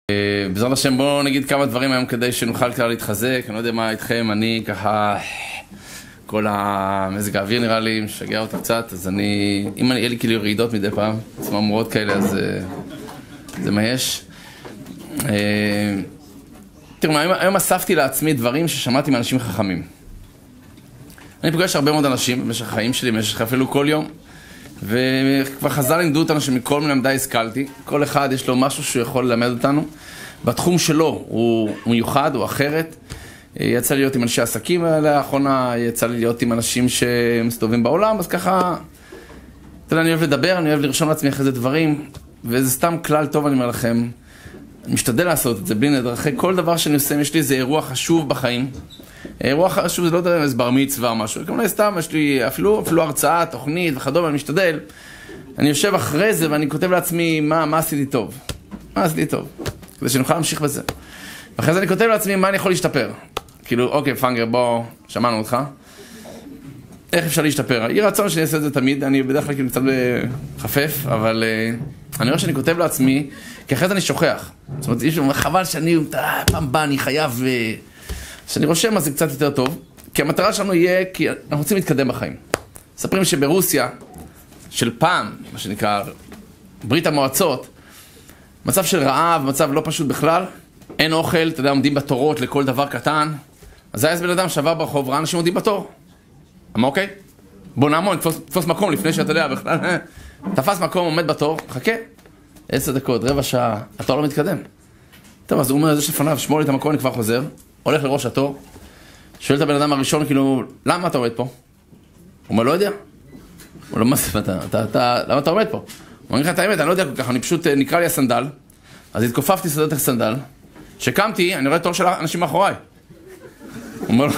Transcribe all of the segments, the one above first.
בעזרת השם בואו נגיד כמה דברים היום כדי שנוכל כלל להתחזק. אני לא יודע מה איתכם, אני ככה כל המזג האוויר נראה לי משגע אותי קצת, אז אם יהיה לי כאילו רעידות מדי פעם, צמרמורות כאלה, אז זה מה יש. תראו, היום אספתי לעצמי דברים ששמעתי מאנשים חכמים. אני פוגש הרבה מאוד אנשים במשך החיים שלי, במשך אפילו כל יום, וכבר חז"ל לימדו אותנו שמכל מלמדיי השכלתי. כל אחד יש לו משהו שהוא יכול ללמד אותנו בתחום שלו, הוא מיוחד, הוא אחרת. יצא לי להיות עם אנשי עסקים לאחרונה, יצא לי להיות עם אנשים שמסתובבים בעולם, אז ככה, אתה יודע, אני אוהב לדבר, אני אוהב לרשום לעצמי אחרי זה דברים, וזה סתם כלל טוב, אני אומר לכם. אני משתדל לעשות את זה בלי נדר. אחרי כל דבר שאני עושה, יש לי איזה אירוע חשוב בחיים. אירוע חשוב זה לא יודע איזה בר מצווה או משהו, כמובן סתם יש לי אפילו הרצאה, תוכנית וכדומה, אני משתדל. אני יושב אחרי זה ואני כותב לעצמי מה עשיתי טוב. מה עשיתי טוב? כדי שנוכל להמשיך בזה. ואחרי זה אני כותב לעצמי מה אני יכול להשתפר. כאילו, אוקיי, פנגר, בוא, שמענו אותך. איך אפשר להשתפר? יהיה רצון שאני אעשה את זה תמיד, אני בדרך כלל כאילו קצת חפף, אבל אני רואה שאני כותב לעצמי, כי אחרי זה אני שוכח. זאת אומרת, יש חבל שאני, פעם בא, אני חייב, שאני רושם, אז זה קצת יותר טוב, כי המטרה שלנו יהיה, כי אנחנו רוצים להתקדם בחיים. מספרים שברוסיה, של פעם, מה שנקרא, ברית המועצות, מצב של רעב, מצב לא פשוט בכלל, אין אוכל, אתה יודע, עומדים בתורות לכל דבר קטן, אז היה איזה בן אדם שעבר ברחוב, ראה אנשים עומדים בתור. אמר, אוקיי, בוא נעמוד, תפוס מקום לפני שאתה יודע בכלל, תפס מקום, עומד בתור, חכה, 10 דקות, רבע שעה, התור לא מתקדם. טוב, אז הוא אומר, זה שלפניו, שמור לי את המקום, אני כבר חוזר, הולך לראש התור, שואל את הבן אדם הראשון, כאילו, למה אתה עומד פה? הוא אומר, לא יודע. הוא אומר, מה זה, למה אתה עומד פה? הוא אומר לך את האמת, אני לא יודע כל כך, אני פשוט נקרא לי הסנדל, אז התכופפתי סדרת הסנדל, שקמתי, אני רואה תור של אנשים מאחוריי. הוא אומר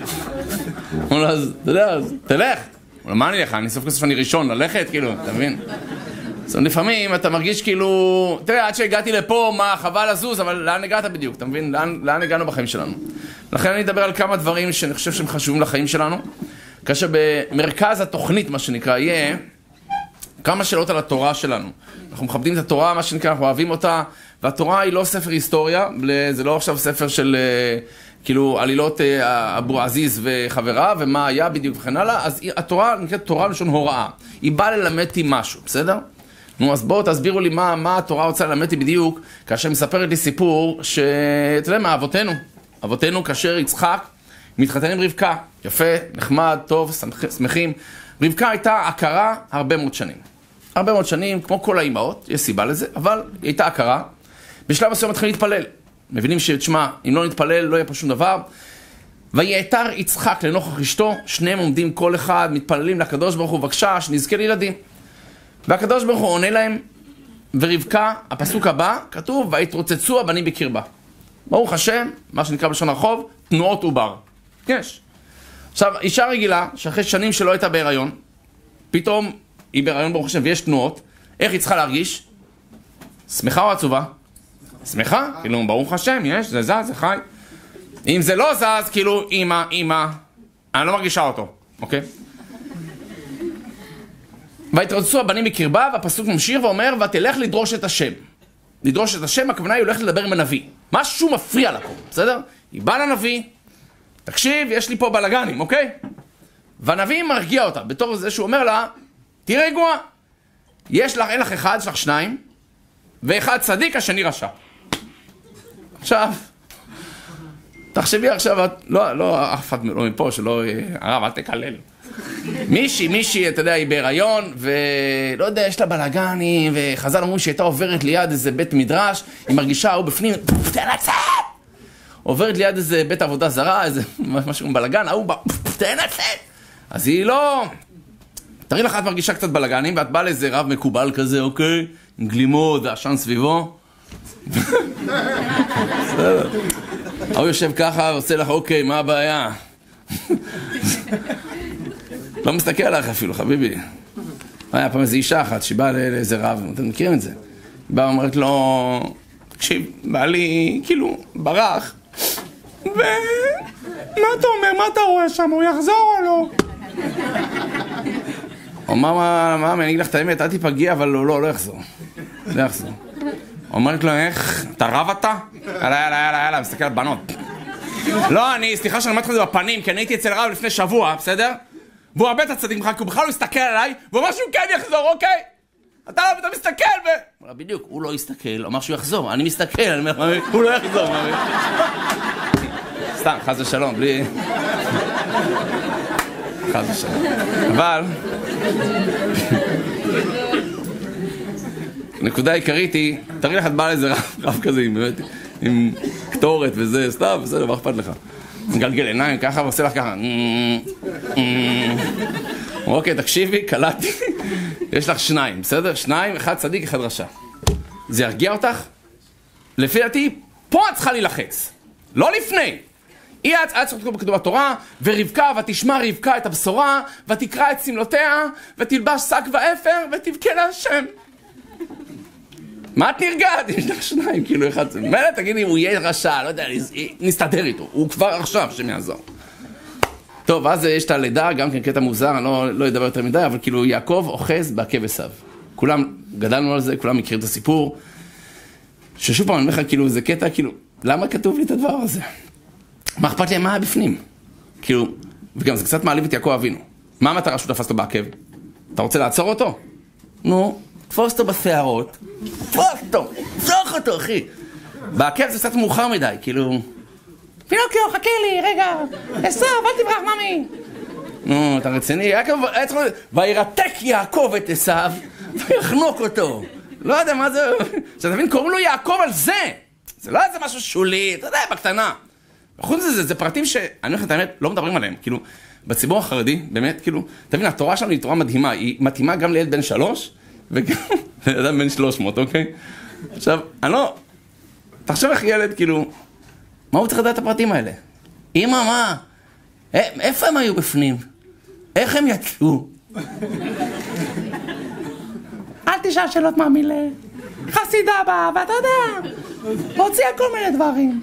לו, אז, אתה יודע, אז תלך. הוא אומר, מה אני אלך? אני סוף כסף אני ראשון ללכת, כאילו, אתה מבין? אז לפעמים אתה מרגיש כאילו, תראה, עד שהגעתי לפה, מה, חבל לזוז, אבל לאן הגעת בדיוק, אתה מבין? לאן הגענו בחיים שלנו? לכן אני אדבר על כמה דברים שאני חושב שהם חשובים לחיים שלנו, כאשר במרכז התוכנית, מה שנקרא, יהיה כמה שאלות על התורה שלנו. אנחנו מכבדים את התורה, מה שנקרא, אנחנו אוהבים אותה, והתורה היא לא ספר היסטוריה, זה לא עכשיו ספר של כאילו עלילות אבו עזיז וחברה, ומה היה בדיוק וכן הלאה, אז התורה נקראת תורה לשון הוראה. היא באה ללמד אותי משהו, בסדר? נו, אז בואו תסבירו לי מה התורה רוצה ללמד אותי בדיוק, כאשר מספרת לי סיפור שאתה יודע מה, אבותינו כאשר יצחק מתחתן עם רבקה, יפה, נחמד, טוב, שמחים. רבקה הייתה עקרה הרבה מאוד שנים, כמו כל האימהות, יש סיבה לזה, אבל היא הייתה עקרה. בשלב מסוים מתחילים להתפלל. מבינים שתשמע, אם לא נתפלל, לא יהיה פה שום דבר. ויעתר יצחק לנוכח אשתו, שניהם עומדים כל אחד, מתפללים לקדוש ברוך הוא, בבקשה, שנזכה לילדים. והקדוש ברוך הוא עונה להם, ורבקה, הפסוק הבא, כתוב, ויתרוצצו הבנים בקרבה. ברוך השם, מה שנקרא בלשון הרחוב, תנועות עובר. יש. עכשיו, אישה רגילה, שאחרי שנים שלא הייתה בהיריון, פתאום היא בהיריון ברוך השם, ויש תנועות, איך היא צריכה להרגיש? שמחה או עצובה? שמחה, כאילו, ברוך השם, יש, זה זז, זה חי. אם זה לא זז, כאילו, אמא, אני לא מרגישה אותו, אוקיי? ויתרוצצו הבנים בקרבה, והפסוק ממשיך ואומר, ותלך לדרוש את השם. לדרוש את השם, הכוונה היא הולכת לדבר עם הנביא. משהו מפריע לה פה, בסדר? היא באה לנביא, תקשיב, יש לי פה בלגנים, אוקיי? והנביא מרגיע אותה, בתור זה שהוא אומר לה, תהי רגועה. אין לך אחד, יש לך שניים, ואחד צדיק, השני רשע. עכשיו, תחשבי עכשיו, לא, אף אחד לא מפה, שלא, הרב, אל תקלל. מישהי, אתה יודע, היא בהיריון, ולא יודע, יש לה בלגנים, וחז"ל אמרו שהיא הייתה עוברת ליד איזה בית מדרש, היא מרגישה, הוא בפנים, תנצל! עוברת ליד איזה בית עבודה זרה, איזה משהו בלגן, תנצל! אז היא לא... תראי לך, את מרגישה קצת בלגנים, ואת באה לאיזה רב מקובל כזה, אוקיי? עם גלימות ועשן סביבו. הוא יושב ככה ועושה לך, אוקיי, מה הבעיה? לא מסתכל עליך אפילו, חביבי. היה פעם איזו אישה אחת שבאה לאיזה רב, אתם מכירים את זה? היא באה ואומרת לו, תקשיב, בעלי כאילו ברח, ומה אתה אומר, מה אתה רואה שם, הוא יחזור או לא? הוא אמר, מה, אני אגיד לך את האמת, אל תיפגעי, אבל לא יחזור. לא יחזור. אומרת לו, איך? אתה רב אתה? יאללה, מסתכל על בנות. לא, סליחה שאני אומר לך את זה בפנים, כי אני הייתי אצל רב לפני שבוע, בסדר? והוא הרבה את הצדיק ממך, כי הוא בכלל לא הסתכל עליי, והוא אמר שהוא כן יחזור, אוקיי? אתה מסתכל בדיוק, הוא לא יסתכל, הוא אמר שהוא יחזור, אני מסתכל, אני אומר, הוא לא יחזור. סתם, חס ושלום, בלי... חס ושלום. אבל... הנקודה העיקרית היא, תראי לך את בא לאיזה רב כזה, עם קטורת וזה, סתם, בסדר, מה אכפת לך? גלגל עיניים ככה ועושה לך ככה. אוקיי, תקשיבי, קלטתי. יש לך 2, בסדר? 2, 1 צדיק, 1 רשע. זה ירגיע אותך? לפי דעתי, פה את צריכה להילחץ. לא לפני. היא צריכה לקרוא בכתוב התורה, ורבקה, ותשמע רבקה את הבשורה, ותקרא את סמלותיה, ותלבש שק ואפר, ותבכה להשם. מה את נרגעת? יש לך 2, כאילו אחד. מילא תגידי, הוא יהיה רשע, לא יודע, נסתדר איתו. הוא כבר עכשיו שם יעזור. טוב, אז יש את הלידה, גם כן קטע מוזר, אני לא אדבר יותר מדי, אבל כאילו יעקב אוחז בעקב עשיו. כולם גדלנו על זה, כולם מכירים את הסיפור. ששוב פעם, אני אומר לך, כאילו, זה קטע, כאילו, למה כתוב לי את הדבר הזה? מה אכפת לי? מה היה בפנים? כאילו, וגם זה קצת מעליב את יעקב אבינו. מה המטרה שהוא תפס אותו בעקב? אתה רוצה לעצור אותו? נו, תפוס אותו בשערות. תפוס אותו, תפסוך אותו, אחי. בעקב זה קצת מאוחר מדי, כאילו... פינוקיו, חכה לי, רגע. עשיו, אל תברח, ממי. נו, אתה רציני? יעקב, וירתק יעקב את עשיו, ויחנוק אותו. לא יודע מה זה... שאתה מבין, קוראים לו יעקב על זה. זה לא איזה משהו שולי, אתה יודע, בקטנה. חוץ מזה, זה פרטים שאני אומר לך את האמת, לא מדברים עליהם. כאילו, בציבור החרדי, באמת, כאילו, תבין, התורה שלנו היא תורה מדהימה. היא מתאימה גם לילד בן 3, וגם לילד בן 300, אוקיי? עכשיו, אני לא... תחשוב איך ילד, כאילו... מה הוא צריך לדעת את הפרטים האלה? אמא, מה? איפה הם היו בפנים? איך הם יצאו? אל תשאל שאלות מהמילה. חסידה באה, ואתה יודע, הוציאה כל מיני דברים.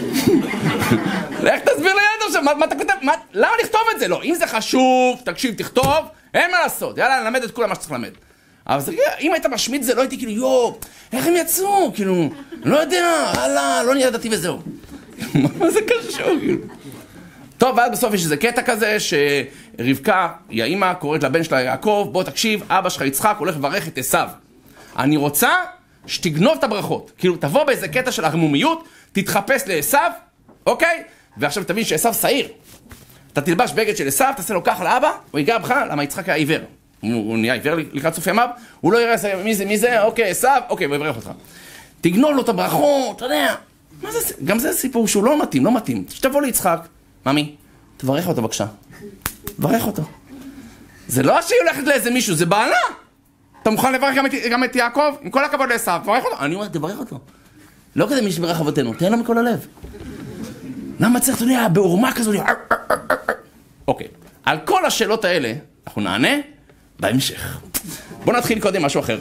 לך תסביר ליד עכשיו, מה אתה כותב? למה לכתוב את זה? לא, אם זה חשוב, תקשיב, תכתוב, אין מה לעשות. יאללה, נלמד את כולם מה שצריך ללמד. אבל אם היית משמיד זה, לא הייתי כאילו, איך הם יצאו? כאילו, לא יודע, לא נדעתי וזהו. מה זה קשור? טוב, ואז בסוף יש איזה קטע כזה שרבקה, היא האמא, קוראת לבן שלה יעקב, בוא תקשיב, אבא שלך יצחק הולך לברך את עשיו. אני רוצה שתגנוב את הברכות. כאילו, תבוא באיזה קטע של הרמומיות, תתחפש לעשיו, אוקיי? ועכשיו תבין שעשיו שעיר. אתה תלבש בגד של עשיו, תעשה לו ככה לאבא, הוא ייגע בך, למה יצחק היה עיוור. הוא נהיה עיוור לקראת סוף ימיו, הוא לא יראה מי זה, אוקיי, עשיו, אוקיי, הוא יברך אותך. תגנוב לו את הברכות, אתה יודע. מה זה? גם זה סיפור שהוא לא מתאים. שתבוא ליצחק, ממי, תברך אותו בבקשה. תברך אותו. זה לא שהיא הולכת לאיזה מישהו, זה בעלה. אתה מוכן לברך גם את יעקב? עם כל הכבוד לעשיו, תברך אותו. אני אומר, תברך אותו. לא כזה מי שברך אבותינו, תן לו מכל הלב. למה צריך, אתה יודע, בעורמה כזו? אוקיי, על כל השאלות האלה, אנחנו נענה בהמשך. בוא נתחיל קודם משהו אחר.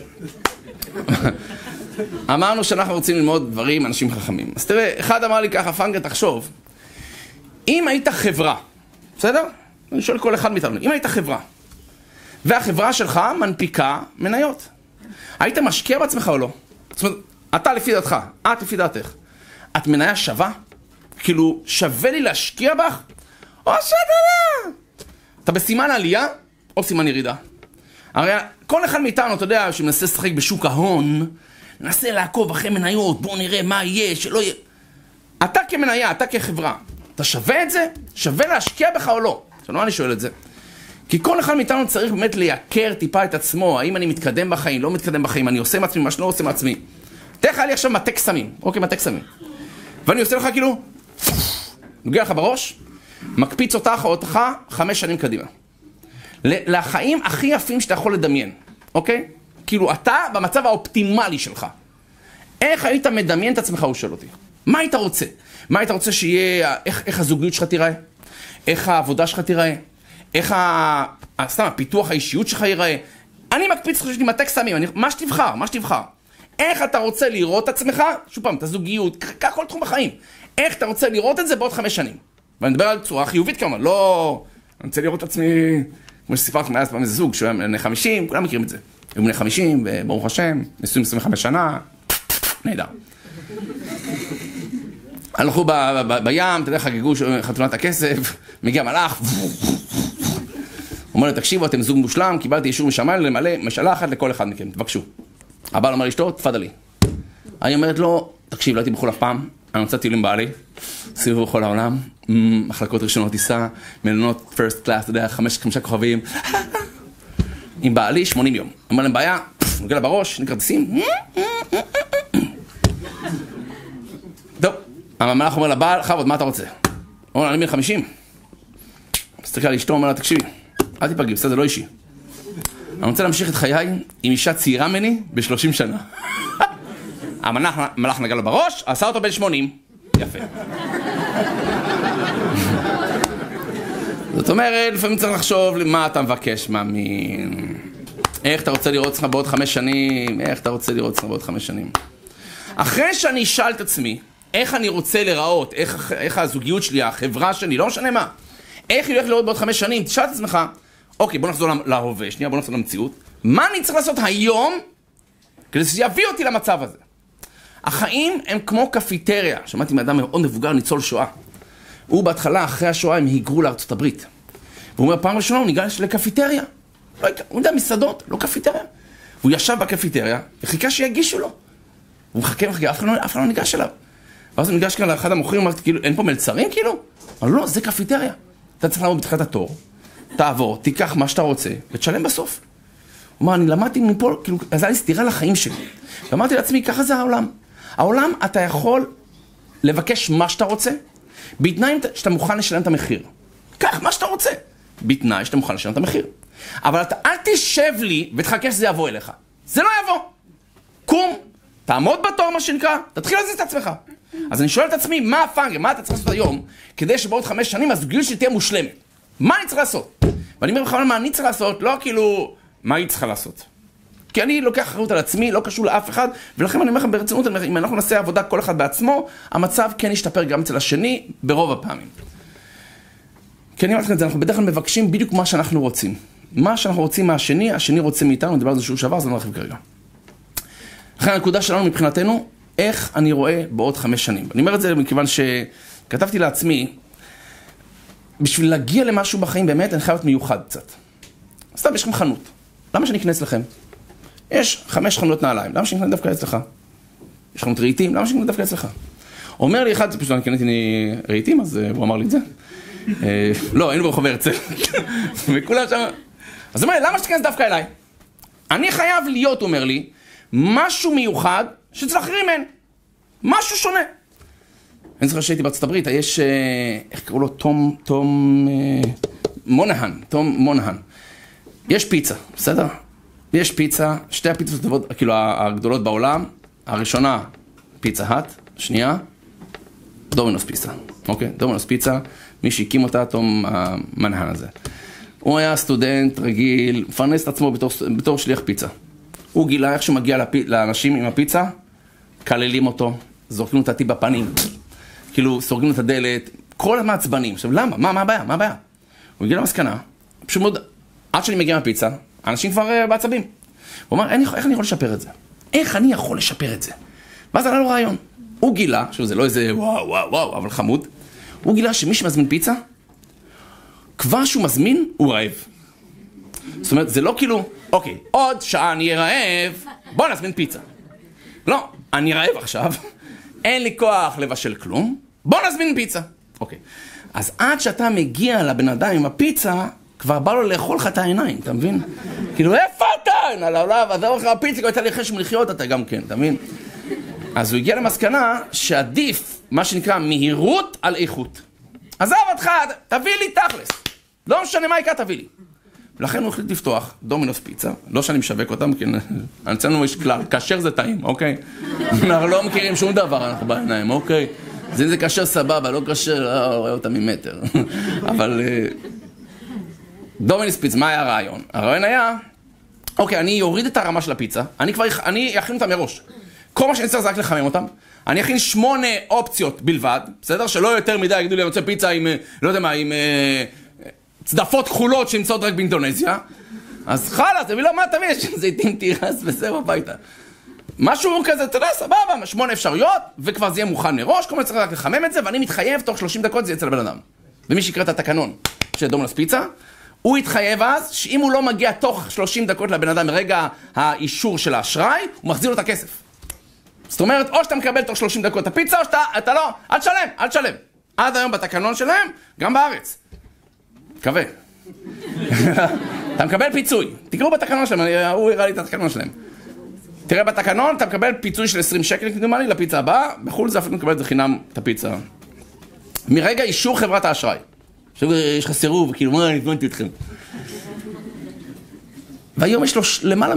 אמרנו שאנחנו רוצים ללמוד דברים, אנשים חכמים. אז תראה, אחד אמר לי ככה, פנגה, תחשוב, אם היית חברה, בסדר? אני שואל כל אחד מאיתנו, אם היית חברה, והחברה שלך מנפיקה מניות, היית משקיע בעצמך או לא? זאת אומרת, אתה לפי דעתך, את לפי דעתך, את מניה שווה? כאילו, שווה לי להשקיע בך? או שאתה אתה בסימן עלייה או סימן ירידה? הרי כל אחד מאיתנו, אתה יודע, שמנסה לשחק בשוק ההון, ננסה לעקוב אחרי מניות, בואו נראה מה יהיה, שלא יהיה. אתה כמניה, אתה כחברה, אתה שווה את זה? שווה להשקיע בך או לא? עכשיו, למה אני שואל את זה? כי כל אחד מאיתנו צריך באמת לייקר טיפה את עצמו, האם אני מתקדם בחיים, לא מתקדם בחיים, אני עושה מעצמי, מה שלא עושה מעצמי. תלך לי עכשיו מטה קסמים, אוקיי, מטה קסמים. ואני עושה לך כאילו, נוגע לך בראש, מקפיץ אותך או אותך 5 שנים קדימה. לחיים הכי יפים שאתה יכול לדמיין, אוקיי? כאילו אתה במצב האופטימלי שלך. איך היית מדמיין את עצמך, הוא שואל אותי? מה היית רוצה? מה היית רוצה שיהיה, איך הזוגיות שלך תיראה? איך העבודה שלך תיראה? איך סתם, הפיתוח האישיות שלך ייראה? אני מקפיץ לך עם הטקסט סמים, מה שתבחר. איך אתה רוצה לראות את עצמך? שוב פעם, את הזוגיות, כך כל תחום בחיים. איך אתה רוצה לראות את זה בעוד 5 שנים? ואני מדבר על צורה חיובית כמובן, לא... אני רוצה לראות את עצמי, כמו שסיפרתי מאז פעם איזה זוג, שהוא היה בני 50, כולם מכירים את זה. היו בני 50, וברוך השם, נשואים 25 שנה. נהדר. הלכו בים, אתה יודע, חגגו חתונת הכסף, מגיע מלאך, אומר לו, תקשיבו, אתם זוג מושלם, קיבלתי אישור משמיים למלא משאלה אחת לכל אחד מכם, תבקשו. הבעל אומר לאשתו, תפדלי. אני אומרת לו, תקשיב, לא הייתי בחו"ל אף פעם, אני רוצה טיולים בעלי, סיבוב בכל העולם, מחלקות ראשונות טיסה, מלונות first class, אתה יודע, 5 כוכבים, עם בעלי 80 יום. אומר להם בעיה, נוגע לה בראש, נקרטסים. טוב, המלאך אומר לבעל, חבוד, מה אתה רוצה? הוא אומר, אני בן 50. מסתכל על אשתו, אומר לה, תקשיבי, אל תיפגעי, בסדר, זה לא אישי. אני רוצה להמשיך את חיי עם אישה צעירה ממני ב-30 שנה. המלאך נגע לו בראש, עשה אותו בן 80. יפה. זאת אומרת, לפעמים צריך לחשוב מה אתה מבקש, מאמין. איך אתה רוצה לראות אותך בעוד 5 שנים? איך אתה רוצה לראות אותך בעוד 5 שנים? אחרי שאני אשאל את עצמי, איך אני רוצה לראות, איך הזוגיות שלי, החברה שלי, לא משנה מה, איך היא הולכת לראות בעוד 5 שנים, תשאל את עצמך, אוקיי, בוא נחזור להווה, שנייה, בוא נחזור למציאות. מה אני צריך לעשות היום כדי שיביא אותי למצב הזה? החיים הם כמו קפיטריה. שמעתי מאדם מאוד מבוגר, ניצול שואה. הוא בהתחלה, אחרי השואה, הם היגרו לארצות הברית. והוא אומר, פעם ראשונה הוא ניגש לקפיטריה. הוא יודע, מסעדות, לא קפיטריה. הוא ישב בקפיטריה וחיכה שיגישו לו. הוא מחכה, אף אחד לא ניגש אליו. ואז הוא ניגש כאן לאחד המוכרים, אמרתי, כאילו, אין פה מלצרים, כאילו? אבל לא, זה קפיטריה. אתה צריך לעמוד בתחילת התור, תעבור, תיקח מה שאתה רוצה, ותשלם בסוף. הוא אומר, אני למדתי מפה, כאילו, אז היה לי סתירה לחיים שלי. ואמרתי לעצמי, ככה זה העולם. העולם, אתה יכול לבקש מה שאתה רוצה, בתנאי שאתה מוכן לשלם את המחיר. קח מה שאתה רוצה, בתנאי שאתה מוכן לשלם את המחיר. אבל אתה אל תשב לי ותחכה שזה יבוא אליך. זה לא יבוא. קום, תעמוד בתור מה שנקרא, תתחיל להזיז את עצמך. אז אני שואל את עצמי, מה הפאנגר, מה אתה צריך לעשות היום, כדי שבעוד 5 שנים הזוגיות שלי תהיה מושלמת? מה אני צריך לעשות? ואני אומר בכלל מה אני צריך לעשות, לא כאילו, מה היא צריכה לעשות? כי אני לוקח אחריות על עצמי, לא קשור לאף אחד, ולכן אני אומר לכם ברצינות, אם אנחנו נעשה עבודה כל אחד בעצמו, המצב כן ישתפר גם אצל השני, ברוב הפעמים. כי אני אומר לכם את זה, אנחנו בדרך כלל מבקשים בדיוק מה שאנחנו רוצים. מה שאנחנו רוצים מהשני, השני רוצה מאיתנו, נדבר על זה שהוא שבר, אז אני אומר לכם כרגע. לכן הנקודה שלנו מבחינתנו, איך אני רואה בעוד 5 שנים. אני אומר את זה מכיוון שכתבתי לעצמי, בשביל להגיע למשהו בחיים באמת, אני חייב להיות מיוחד קצת. סתם, יש לכם חנות. למה שאני אכנס לכם? יש 5 חנויות נעליים. למה שאני אכנס דווקא אצלך? יש חנות רהיטים. למה שאני אכנס דווקא אצלך? אומר לי אחד, פשוט אני קניתי רהיטים, אז הוא אמר לי את זה. לא, היינו ברחוב הרצל. וכולם שם... אז הוא אומר לי, למה שתכנס דווקא אליי? אני חייב להיות, הוא אומר לי, משהו מיוחד שאצל אחרים אין. משהו שונה. אני זוכר שהייתי בארצות הברית, יש, איך קראו לו? תום מונהן. יש פיצה, בסדר? יש פיצה, 2 הפיצות כאילו הגדולות בעולם, הראשונה פיצה האט, שנייה, דומינוס פיצה, אוקיי? דומינוס פיצה, מי שהקים אותה, תום מונהן הזה. הוא היה סטודנט רגיל, מפרנס את עצמו בתור שליח פיצה. הוא גילה איך שמגיע לאנשים עם הפיצה, כללים אותו, זורקים אותה בפנים, כאילו סורגים את הדלת, כל המעצבנים. עכשיו למה? מה הבעיה? מה הבעיה? הוא הגיע למסקנה, פשוט מאוד, עד שאני מגיע מהפיצה, האנשים כבר בעצבים. הוא אמר, איך אני יכול לשפר את זה? איך אני יכול לשפר את זה? ואז עלה לו רעיון. הוא גילה, שזה לא איזה וואו, אבל חמוד, הוא גילה שמי שמזמין פיצה, כבר שהוא מזמין, הוא רעב. זאת אומרת, זה לא כאילו, אוקיי, עוד שעה אני אהיה רעב, בוא נזמין פיצה. לא, אני רעב עכשיו, אין לי כוח לבשל כלום, בוא נזמין פיצה. אוקיי, אז עד שאתה מגיע לבן אדם עם הפיצה, כבר בא לו לאכול לך את העיניים, אתה מבין? כאילו, איפה אתה? נעלה, עזוב לך הפיצה, כבר הייתה לי חשם לחיות, אתה גם כן, אתה מבין? אז הוא הגיע למסקנה שעדיף, מה שנקרא, מהירות על איכות. עזוב אותך, תביא לי תכלס. לא משנה מה יקרה, תביא לי. ולכן הוא החליט לפתוח דומינוס פיצה, לא שאני משווק אותם, כי אצלנו יש כלל, כאשר זה טעים, אוקיי? אנחנו לא מכירים שום דבר, אנחנו בעיניים, אוקיי? זה כאשר סבבה, לא כאשר, לא רואה אותם ממטר. אבל דומינוס פיצה, מה היה הרעיון? הרעיון היה, אוקיי, אני אוריד את הרמה של הפיצה, אני אכין אותם מראש. כל מה שאני צריך זה רק לחמם אותם. אני אכין 8 אופציות בלבד, בסדר? שלא יותר מדי יגידו לי, אני רוצה פיצה עם, לא יודע מה, עם צדפות כחולות שנמצאות רק באינדונזיה. אז חלאס, תביא לו מה תביא, יש זיתים תירס וזהו הביתה. משהו כזה, אתה יודע, סבבה, 8 אפשרויות, וכבר זה יהיה מוכן מראש, כל מיני צריך רק לחמם את זה, ואני מתחייב, תוך 30 דקות זה יצא לבן אדם. ומי שיקרא את התקנון של דומינוס פיצה, הוא יתחייב אז, שאם הוא לא מגיע תוך 30 דקות לבן אדם מרגע האישור של האשראי, הוא מחזיר לו את הכסף. זאת אומרת, או שאתה מקבל תוך 30 דקות את הפיצה, או שאתה לא, אל תשלם. עד היום בתקנון שלהם, גם בארץ. מקווה. אתה מקבל פיצוי. תקראו בתקנון שלהם, הוא הראה לי את התקנון שלהם. תראה בתקנון, אתה מקבל פיצוי של 20 שקל, כדומה לי, לפיצה הבאה, בחו"ל זה אפילו מקבל את זה חינם, את הפיצה. מרגע אישור חברת האשראי. יש לך סירוב, כאילו, מה, אני הזמנתי אתכם. והיום יש למעלה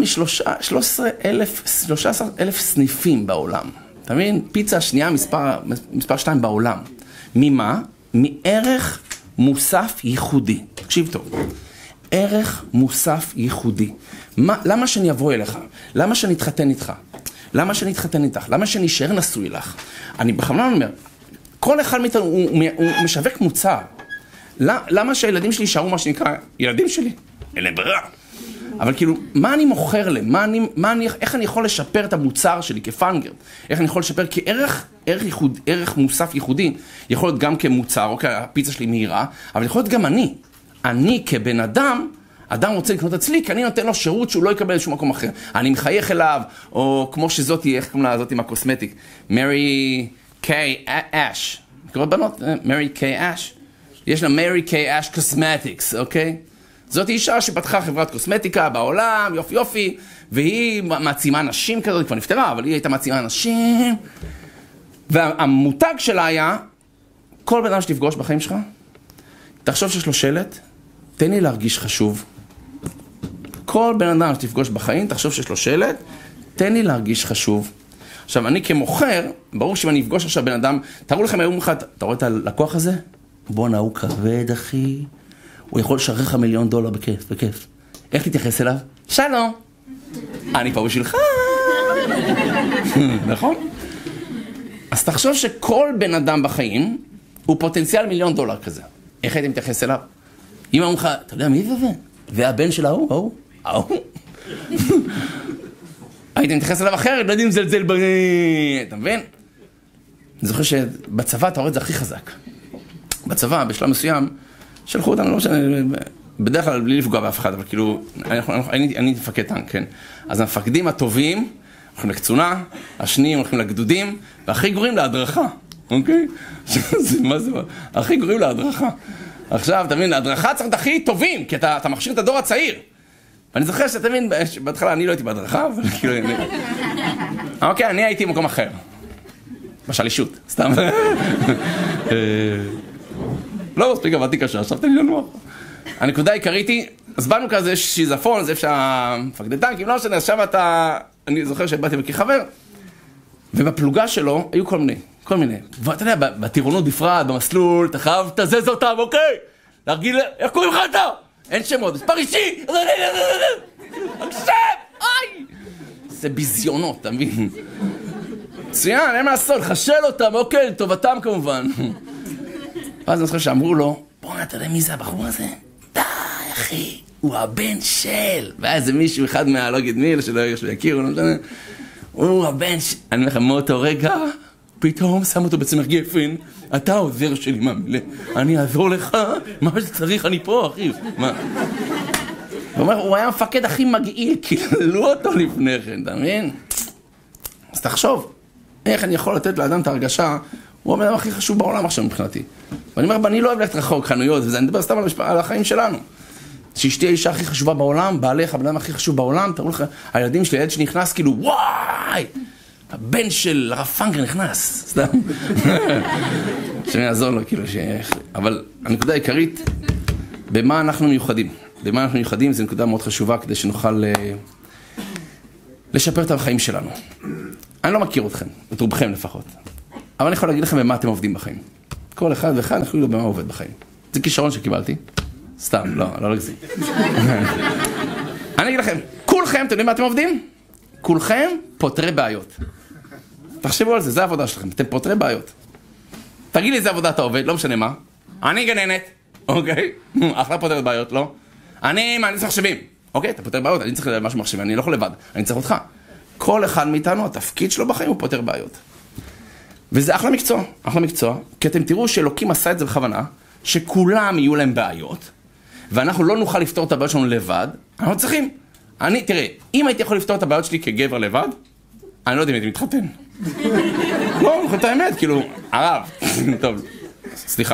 מ-13,000 סניפים בעולם. אתה מבין? פיצה השנייה מספר 2 בעולם. ממה? מערך מוסף ייחודי. תקשיב טוב. ערך מוסף ייחודי. למה שאני אבוא אליך? למה שאני אתחתן איתך? למה שאני אתחתן איתך? למה שאני אשאר נשוי לך? אני בכוונה אומר, כל אחד מאיתנו הוא משווק מוצר. למה שהילדים שלי יישארו מה שנקרא ילדים שלי? אין להם ברירה. אבל כאילו, מה אני מוכר להם? איך אני יכול לשפר את המוצר שלי כפאנגר? איך אני יכול לשפר ערך מוסף ייחודי? יכול להיות גם כמוצר, אוקיי, הפיצה שלי מהירה, אבל יכול להיות גם אני. אני כבן אדם רוצה לקנות אצלי, כי אני נותן לו שירות שהוא לא יקבל לשום מקום אחר. אני מחייך אליו, או כמו שזאתי, איך קוראים לה, זאתי מהקוסמטיק, מרי קיי אש. קוראים בנות? מרי קיי אש. יש לה מרי קיי אש קוסמטיקס, אוקיי? זאת אישה שפתחה חברת קוסמטיקה בעולם, יופי יופי, והיא מעצימה נשים כזאת, היא כבר נפטרה, אבל היא הייתה מעצימה נשים. והמותג שלה היה, כל בן אדם שתפגוש בחיים שלך, תחשוב שיש לו שלט, תן לי להרגיש חשוב. כל בן אדם שתפגוש בחיים, תחשוב שיש לו שלט, תן לי להרגיש חשוב. עכשיו, אני כמוכר, ברור שאם אני אפגוש עכשיו בן אדם, תראו לכם היום אחד, אתה רואה את הלקוח הזה? בוא הוא כבד, אחי. הוא יכול לשחרר לך $1,000,000 בכיף. איך תתייחס אליו? שלום. אני פה בשבילך. נכון? אז תחשוב שכל בן אדם בחיים הוא פוטנציאל $1,000,000 כזה. איך היית מתייחס אליו? אם אמרו לך, אתה יודע מי זה? והבן של ההוא? היית מתייחס אליו אחרת, לא יודעים זלזל אתה מבין? אני זוכר שבצבא אתה רואה את זה הכי חזק. בצבא, בשלב מסוים, שלחו אותנו, לא משנה, בדרך כלל בלי לפגוע באף אחד, אבל כאילו, אני מפקד טנק, כן. אז המפקדים הטובים, הולכים לקצונה, השניים הולכים לגדודים, והכי גרועים להדרכה, אוקיי? מה זה? הכי גרועים להדרכה. עכשיו, אתה מבין, להדרכה צריך את הכי טובים, כי אתה מכשיר את הדור הצעיר. ואני זוכר שאתה מבין, בהתחלה אני לא הייתי בהדרכה, אבל כאילו... אוקיי, אני הייתי במקום אחר. בשלישות, סתם. לא מספיק עבדתי קשה, עכשיו תן לי לנוח. הנקודה העיקרית היא, אז באנו כזה שיזפון, זה איפה שהמפקדי טנקים, לא משנה, עכשיו אני זוכר שבאתי כחבר, ובפלוגה שלו היו כל מיני. ואתה יודע, בטירונות בפרט, במסלול, אתה חייב תזז אותם, אוקיי? להרגיל, איך קוראים לך אתה? אין שמות, מספר אישי! עכשיו! אוי! זה ביזיונות, אתה מבין? מצוין, אין מה לעשות, חשל אותם, אוקיי, לטובתם כמובן. ואז אני זוכר שאמרו לו, בוא, אתה יודע מי זה הבחור הזה? די, אחי, הוא הבן של... והיה איזה מישהו אחד לא אגיד מי, שלא יכירו, לא משנה. הוא הבן של... אני אומר לכם, מאותו רגע, פתאום שם אותו בצמח גפן, אתה העוזר שלי, מה מילה? אני אעזור לך, מה שצריך, אני פה, אחי. מה? הוא אומר, הוא היה המפקד הכי מגעיל, קיללו אותו לפני כן, אתה מבין? אז תחשוב, איך אני יכול לתת לאדם את ההרגשה, הוא הבן אדם הכי חשוב בעולם עכשיו מבחינתי. ואני אומר, אני לא אוהב ללכת רחוק חנויות, ואני מדבר סתם על החיים שלנו. שאשתי האישה הכי חשובה בעולם, בעליך, הבן אדם הכי חשוב בעולם, תראו לך, הילדים שלי, הילד שנכנס, כאילו, וואי! הבן של הרב פאנגר נכנס, סתם. שאני אעזור לו, כאילו, אבל הנקודה העיקרית, במה אנחנו מיוחדים? במה אנחנו מיוחדים, זו נקודה מאוד חשובה, כדי שנוכל לשפר את החיים שלנו. אני לא מכיר אתכם, את רובכם לפחות. אבל אני יכול להגיד לכם במה אתם עובדים בחיים. כל אחד ואחד, אנחנו יודעים במה עובד בחיים. זה כישרון שקיבלתי. סתם, לא לגזים. אני אגיד לכם, כולכם, אתם יודעים מה אתם עובדים? כולכם פותרי בעיות. תחשבו על זה, זה העבודה שלכם, אתם פותרי בעיות. תגיד לי איזה עבודה אתה עובד, לא משנה מה. אני גננת, אוקיי? אחלה פותרת בעיות, לא? אני מהנדס מחשבים. אוקיי, אתה פותר בעיות, אני צריך משהו מחשבים, אני לא יכול לבד, אני צריך אותך. כל אחד מאיתנו, התפקיד שלו בחיים הוא פותר בעיות. וזה אחלה מקצוע, אחלה מקצוע, כי אתם תראו שאלוקים עשה את זה בכוונה, שכולם יהיו להם בעיות, ואנחנו לא נוכל לפתור את הבעיות שלנו לבד, אנחנו צריכים. תראה, אם הייתי יכול לפתור את הבעיות שלי כגבר לבד, אני לא יודע אם הייתי מתחתן. לא, את האמת, כאילו, הרב, טוב, סליחה.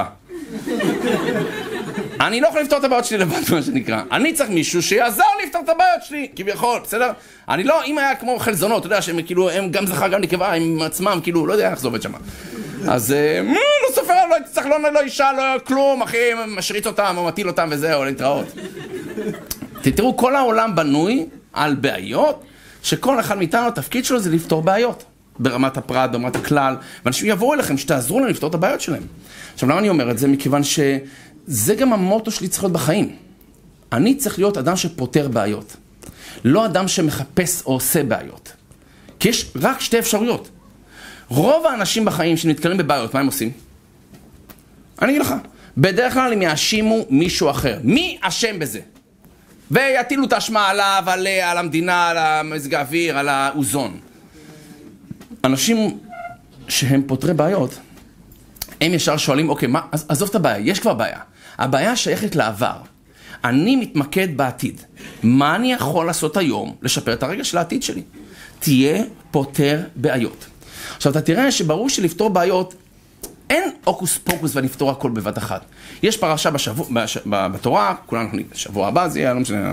אני לא יכול לפתור את הבעיות שלי לבד, מה שנקרא. אני צריך מישהו שיעזר לי לפתור את הבעיות שלי, כביכול, בסדר? אני לא, אם היה כמו חלזונות, אתה יודע, שהם כאילו, הם גם זכר, גם נקבה, עם עצמם, כאילו, לא יודע איך זה עובד שם. אז, לא סופר, לא צריך, לא אישה, לא כלום, אחי, משריץ אותם, או מטיל אותם וזהו, להתראות. תראו, כל העולם בנוי על בעיות, שכל אחד מאיתנו, התפקיד שלו זה לפתור בעיות. ברמת הפרט, ברמת הכלל, ואנשים יבואו אליכם שתעזרו להם לפתור את הבעיות שלהם. עכשיו, למה אני אומר את זה? מכיוון שזה גם המוטו שלי צריך להיות בחיים. אני צריך להיות אדם שפותר בעיות. לא אדם שמחפש או עושה בעיות. כי יש רק שתי אפשרויות. רוב האנשים בחיים שנתקלים בבעיות, מה הם עושים? אני אגיד לך, בדרך כלל הם יאשימו מישהו אחר. מי אשם בזה? ויטילו את האשמה עליו, על המדינה, על המזג האוויר, על האוזון. אנשים שהם פותרי בעיות, הם ישר שואלים, אוקיי, מה, עזוב את הבעיה, יש כבר בעיה. הבעיה שייכת לעבר. אני מתמקד בעתיד. מה אני יכול לעשות היום לשפר את הרגע של העתיד שלי? תהיה פותר בעיות. עכשיו, אתה תראה שברור שלפתור בעיות, אין אוקוס פוקוס ונפתור הכל בבת אחת. יש פרשה בתורה, כולנו שבוע הבא, זה יהיה, לא משנה,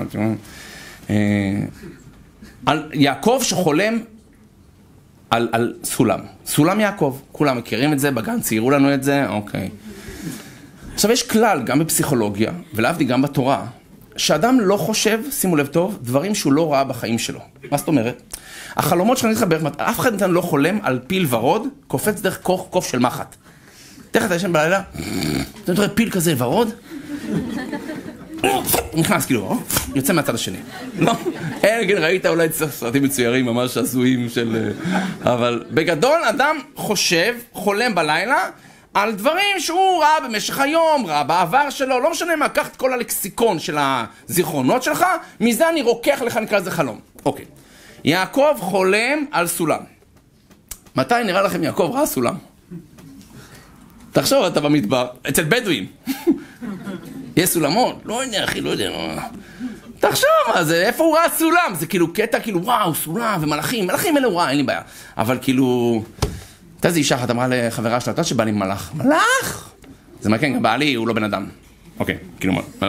על יעקב שחולם על סולם. סולם יעקב. כולם מכירים את זה, בגן ציירו לנו את זה, אוקיי. עכשיו, יש כלל, גם בפסיכולוגיה, ולהבדיל גם בתורה, שאדם לא חושב, שימו לב טוב, דברים שהוא לא ראה בחיים שלו. מה זאת אומרת? החלומות שלך נתחיל בערך, אף אחד מאיתנו לא חולם על פיל ורוד, קופץ דרך קוף של מחט. תכף אתה ישן בלילה, אתה נתראה פיל כזה ורוד, נכנס כאילו, יוצא מהצד השני. לא? אין, ראית אולי סרטים מצוירים ממש עשויים של... אבל בגדול אדם חושב, חולם בלילה, על דברים שהוא ראה במשך היום, ראה בעבר שלו, לא משנה מה, קח את כל הלקסיקון של הזיכרונות שלך, מזה אני רוקח לך, נקרא לזה חלום. אוקיי. יעקב חולם על סולם. מתי נראה לכם יעקב ראה סולם? תחשוב, אתה במדבר, אצל בדואים. יש סולמות? לא יודע, אחי, לא יודע. תחשוב, אז איפה הוא ראה סולם? זה כאילו קטע, כאילו, וואו, סולם ומלאכים. מלאכים אלה הוא ראה, אין לי בעיה. אבל כאילו... אתה איזה אישה אחת אמרה לחברה שלה, אתה שבא לי מלאך. מלאך? זה מה כן, בעלי הוא לא בן אדם. אוקיי, כאילו מה?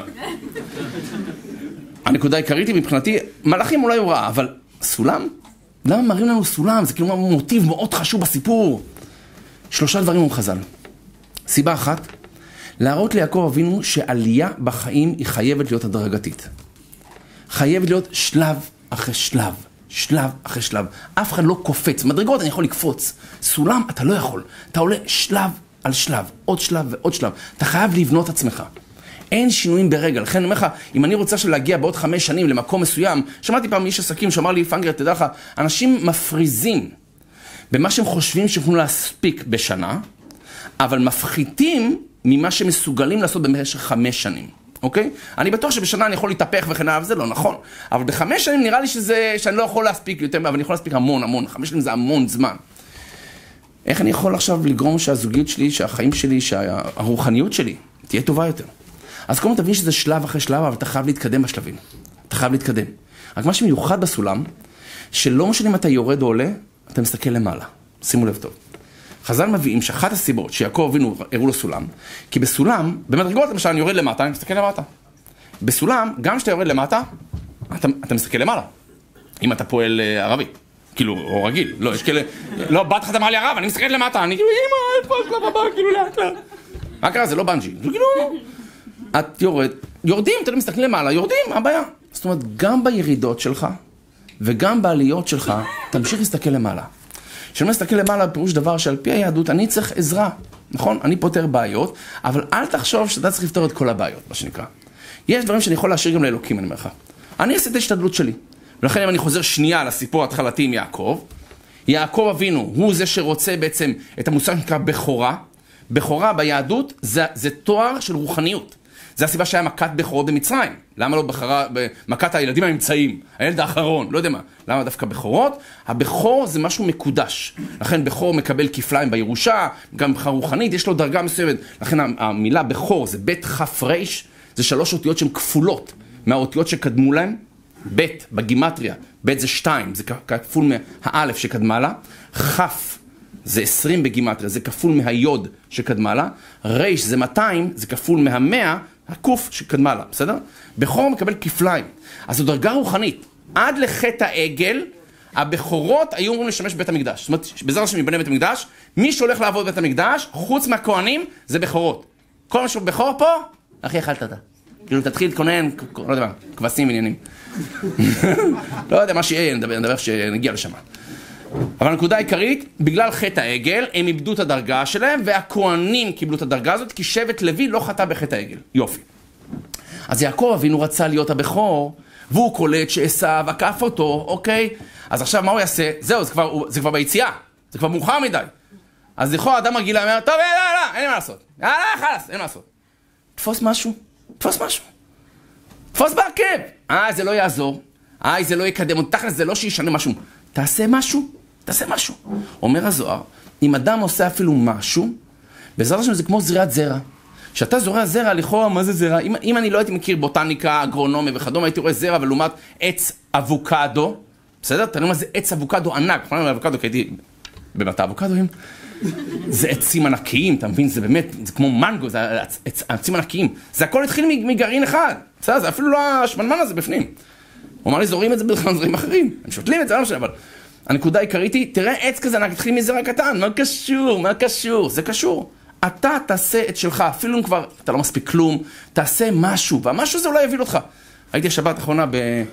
הנקודה העיקרית היא מבחינתי, מלאכים אולי הוא ראה, אבל סולם? למה מראים לנו סולם? זה כאילו מוטיב מאוד חשוב בסיפור. 3 דברים הוא חז"ל. סיבה אחת, להראות ליעקב אבינו שעלייה בחיים היא חייבת להיות הדרגתית. חייבת להיות שלב אחרי שלב. שלב אחרי שלב. אף אחד לא קופץ. מדרגות אני יכול לקפוץ. סולם אתה לא יכול. אתה עולה שלב על שלב. עוד שלב ועוד שלב. אתה חייב לבנות עצמך. אין שינויים ברגע. לכן אני אומר לך, אם אני רוצה להגיע בעוד 5 שנים למקום מסוים, שמעתי פעם איש עסקים שאמר לי, פנגר, תדע לך, אנשים מפריזים במה שהם חושבים שיכולים להספיק בשנה, אבל מפחיתים ממה שהם מסוגלים לעשות במשך 5 שנים. אוקיי? אני בטוח שבשנה אני יכול להתהפך וכן הלאה, זה לא נכון. אבל ב5 שנים נראה לי שאני לא יכול להספיק יותר, אבל אני יכול להספיק המון. 5 שנים זה המון זמן. איך אני יכול עכשיו לגרום שהזוגיות שלי, שהחיים שלי, שהרוחניות שלי תהיה טובה יותר? אז קודם תבין שזה שלב אחרי שלב, אבל אתה חייב להתקדם בשלבים. אתה חייב להתקדם. רק מה שמיוחד בסולם, שלא משנה אם אתה יורד או עולה, אתה מסתכל למעלה. שימו לב טוב. חז"ל מביאים שאחת הסיבות שיעקב אבינו הראו לו סולם, כי בסולם, במדרגות למשל אני יורד למטה, אני מסתכל למטה. בסולם, גם כשאתה יורד למטה, אתה מסתכל למעלה. אם אתה פועל ערבי, כאילו, או רגיל. לא, יש כאלה, לא, בת לך אמרה לי הרב, אני מסתכל למטה, אני כאילו, אמא, איפה השלב הבא, כאילו לאט לאט. מה קרה? זה לא בנג'י. זה כאילו, את יורדים, אתם מסתכלים למעלה, יורדים, מה הבעיה? זאת אומרת, גם בירידות שלך, וגם בעליות שלך, תמשיך להסתכל למעלה. כשאני מסתכל למעלה בפירוש דבר שעל פי היהדות אני צריך עזרה, נכון? אני פותר בעיות, אבל אל תחשוב שאתה צריך לפתור את כל הבעיות, מה שנקרא. יש דברים שאני יכול להשאיר גם לאלוקים, אני אומר לך. אני אעשה את ההשתדלות שלי. ולכן אם אני חוזר שנייה לסיפור התחלתי עם יעקב, יעקב אבינו הוא זה שרוצה בעצם את המושג שנקרא בכורה. בכורה ביהדות זה תואר של רוחניות. זה הסיבה שהיה מכת בכורות במצרים. למה לא בחרה במכת הילדים הנמצאים? הילד האחרון, לא יודע מה. למה דווקא בכורות? הבכור זה משהו מקודש. לכן בכור מקבל כפליים בירושה, גם מבחינה רוחנית, יש לו דרגה מסוימת. לכן המילה בכור זה בית כף רש, זה 3 אותיות שהן כפולות מהאותיות שקדמו להן. בית בגימטריה, בית זה 2, זה כפול מהאלף שקדמה לה. כף זה 20 בגימטריה, זה כפול מהיוד שקדמה לה. רש זה 200, זה כפול מה100, הקוף שקדמה לה, בסדר? בכור מקבל כפליים. אז זו דרגה רוחנית. עד לחטא העגל, הבכורות היו אמורים לשמש בבית המקדש. זאת אומרת, בעזרת השם מבנה בית המקדש, מי שהולך לעבוד בבית המקדש, חוץ מהכהנים, זה בכורות. כל מה שהוא בכור פה, אחי, אכלת אותה. כאילו, תתחיל להתכונן, לא יודע מה, כבשים עניינים. לא יודע מה שיהיה, נדבר שנגיע לשם. אבל הנקודה העיקרית, בגלל חטא העגל, הם איבדו את הדרגה שלהם, והכהנים קיבלו את הדרגה הזאת, כי שבט לוי לא חטא בחטא העגל. יופי. אז יעקב אבינו רצה להיות הבכור, והוא קולט שעשיו עקף אותו, אוקיי? אז עכשיו מה הוא יעשה? זהו, זה כבר ביציאה. זה כבר מאוחר מדי. אז לכל האדם הרגילה אומר, טוב, אין לי מה לעשות. חלאס, אין מה לעשות. תפוס משהו. תפוס בעקב. זה לא יעזור. זה לא יקדם. תכל'ס זה לא שישנה משהו. תעשה משהו. אומר הזוהר, אם אדם עושה אפילו משהו, בעזרת השם זה כמו זריעת זרע. כשאתה זורע זרע, לכאורה, מה זה זרע? אם אני לא הייתי מכיר בוטניקה, אגרונומיה וכדומה, הייתי רואה זרע ולעומת עץ אבוקדו, בסדר? תראו מה זה עץ אבוקדו ענק. נכון, אבוקדו, כי הייתי בבתי אבוקדוים. זה עצים ענקיים, אתה מבין? זה באמת, זה כמו מנגו, זה עצים ענקיים. זה הכל התחיל מגרעין אחד. בסדר? זה אפילו לא השמנמן הזה בפנים. הוא אמר לי, זורים את זה בכלל זרים אחרים. הם שותלים את זה, לא משנה, אבל הנקודה העיקרית היא, תראה עץ כזה ענק, התחיל מזרע קטן. מה קשור? זה קשור. אתה תעשה את שלך, אפילו אם כבר אתה לא מספיק כלום, תעשה משהו, והמשהו הזה אולי יביא אותך. הייתי השבת האחרונה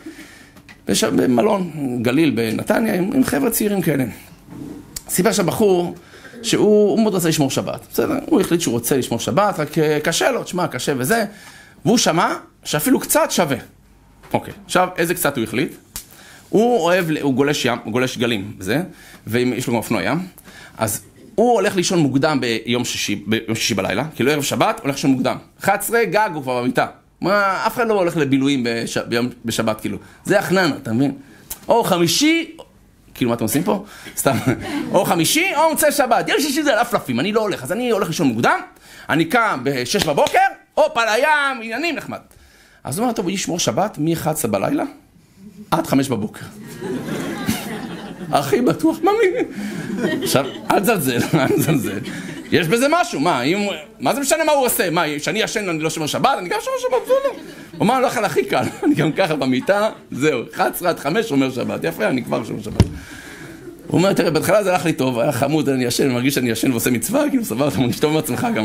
במלון גליל בנתניה, עם חבר'ה צעירים כאלה. סיפר שהבחור שהוא מאוד רצה לשמור שבת. בסדר? הוא החליט שהוא רוצה לשמור שבת, רק קשה לו, תשמע, קשה וזה. והוא שמע שאפילו קצת שווה. אוקיי, עכשיו איזה קצת הוא החליט? הוא גולש גלים, וזה, ויש לו גם אופנוע ים. אז הוא הולך לישון מוקדם ביום שישי בלילה, כאילו ערב שבת, הולך לישון מוקדם. 11 גג הוא כבר במיטה. אף אחד לא הולך לבילויים בשבת, כאילו. זה הכננה, אתה מבין? או חמישי, כאילו מה אתם עושים פה? סתם. או חמישי, או מוצא שבת. יום שישי זה אלף, אני לא הולך. אז אני הולך לישון מוקדם, אני קם ב-6 בבוקר, או פעל הים, עניינים נחמד. אז הוא אומר, טוב, הוא ישמור שבת מ-11 בלילה עד 5 בבוקר. הכי בטוח, עכשיו, אל תזלזל. יש בזה משהו, מה זה משנה מה הוא עושה? שאני ישן, אני לא שומר שבת, אני גם שומר שבת, זה לא. הוא אומר, לא יכול הכי קל, אני גם ככה במיטה, זהו, 11 עד 5 שומר שבת, יפה, אני כבר שומר שבת. הוא אומר, תראה, בהתחלה זה הלך לי טוב, היה חמוד, אני ישן, אני מרגיש שאני ישן ועושה מצווה, כאילו סבבה, אתה מרגיש טוב מעצמך גם.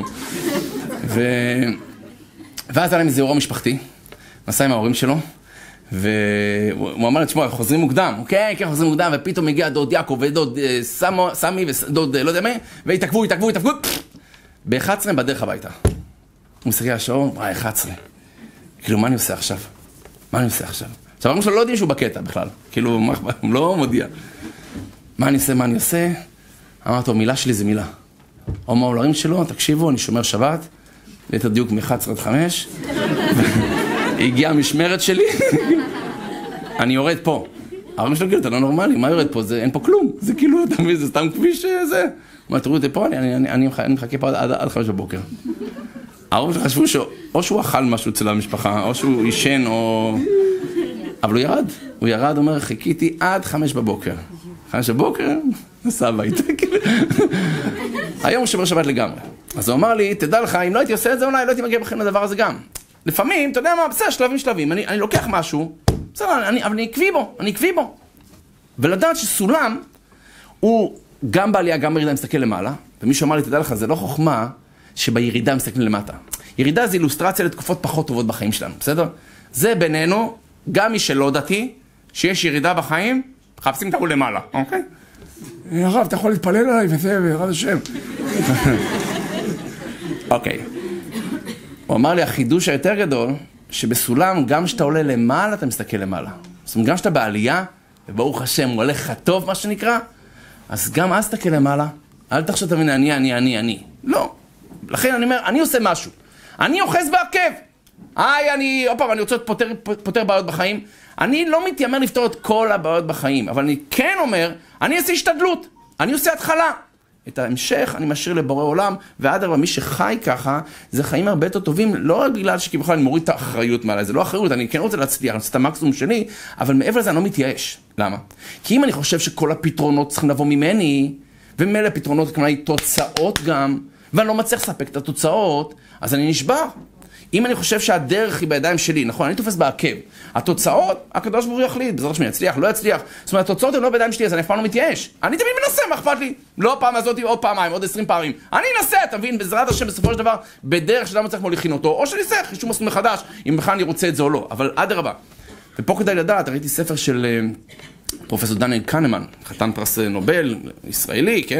ואז היה להם איזה אירוע משפחתי, נסע עם ההורים שלו, והוא אמר לי, תשמע, חוזרים מוקדם, אוקיי, כן, חוזרים מוקדם, ופתאום הגיע דוד יעקב ודוד סמי ודוד לא יודע מה, והתעכבו, ב-11 הם בדרך הביתה. הוא מסתכל על השעון, 11. כאילו, מה אני עושה עכשיו? עכשיו, ההורים שלו לא יודעים שהוא בקטע בכלל, כאילו, הוא לא מודיע. מה אני עושה? אמרתי, מילה שלי זה מילה. הוא אמר, להורים שלו, תקשיבו, אני שומר שבת, ליתר דיוק מ-11 עד 5, הגיעה המשמרת שלי, אני יורד פה. ההורים שלו כאילו, אתה לא נורמלי, מה יורד פה? אין פה כלום. זה כאילו, אתה מבין, זה סתם כביש זה. מה, תראו אותי פה, אני מחכה פה עד 5 בבוקר. ההורים שלו חשבו שאו שהוא אכל משהו אצל המשפחה, או שהוא ישן, או... אבל הוא ירד, אומר, חיכיתי עד 5 בבוקר. 5 בבוקר, נסע הביתה, כאילו. היום הוא שומר שבת לגמרי. אז הוא אמר לי, תדע לך, אם לא הייתי עושה את זה, אולי לא הייתי מגיע בכם לדבר הזה גם. לפעמים, אתה יודע מה, בסדר, שלבים. אני לוקח משהו, בסדר, אבל אני עקבי בו. ולדעת שסולם, הוא גם בעלייה, גם בירידה מסתכל למעלה, ומישהו אמר לי, תדע לך, זה לא חוכמה שבירידה מסתכלים למטה. ירידה זה אילוסטרציה לתקופות פחות טובות בחיים שלנו, בסדר? זה בינינו, גם מי שלא דתי, שיש ירידה בחיים, חפשים תראו למעלה, אוקיי? הרב, אתה יכול להתפלל עליי וזה, ורב השם. אוקיי. הוא אמר לי, החידוש היותר גדול, שבסולם, גם שאתה עולה למעלה, אתה מסתכל למעלה. זאת אומרת, גם שאתה בעלייה, וברוך השם, הוא הולך טוב, מה שנקרא, אז גם אז תסתכל למעלה. אל תחשוב, תבין, אני. לא. לכן אני אומר, אני עושה משהו. אני אוחז בעקב. אני רוצה פותר בעיות בחיים. אני לא מתיימר לפתור את כל הבעיות בחיים, אבל אני כן אומר, אני אעשה השתדלות, אני עושה התחלה. את ההמשך אני משאיר לבורא עולם, ועד הרבה מי שחי ככה, זה חיים הרבה יותר טובים, לא רק בגלל שכביכול אני מוריד את האחריות מעלי, זה לא אחריות, אני כן רוצה להצליח, אני עושה את המקסימום שלי, אבל מעבר לזה אני לא מתייאש. למה? כי אם אני חושב שכל הפתרונות צריכים לבוא ממני, ומילא הפתרונות כמובן תוצאות גם, ואני לא מצליח לספק את התוצאות, אז אני נשבר. אם אני חושב שהדרך היא בידיים שלי, נכון, אני תופס בעקב. התוצאות, הקדוש ברוך הוא יחליט, בעזרת השם יצליח, לא יצליח. זאת אומרת, התוצאות הן לא בידיים שלי, אז אני אף פעם לא מתייאש. אני תמיד מנסה, מה אכפת לי? לא פעם הזאת, עוד פעמיים, עוד 20 פעמים. אני אנסה, אתה מבין, בעזרת השם, בסופו של דבר, בדרך שאדם צריך מוליכין אותו, או שאני אעשה חישוב מסלול מחדש, אם בכלל אני רוצה את זה או לא. אבל אדרבה. ופה כדאי לדעת, ראיתי ספר של פרופסור דניאל קנמן, חתן פרס נובל, ישראלי, כן?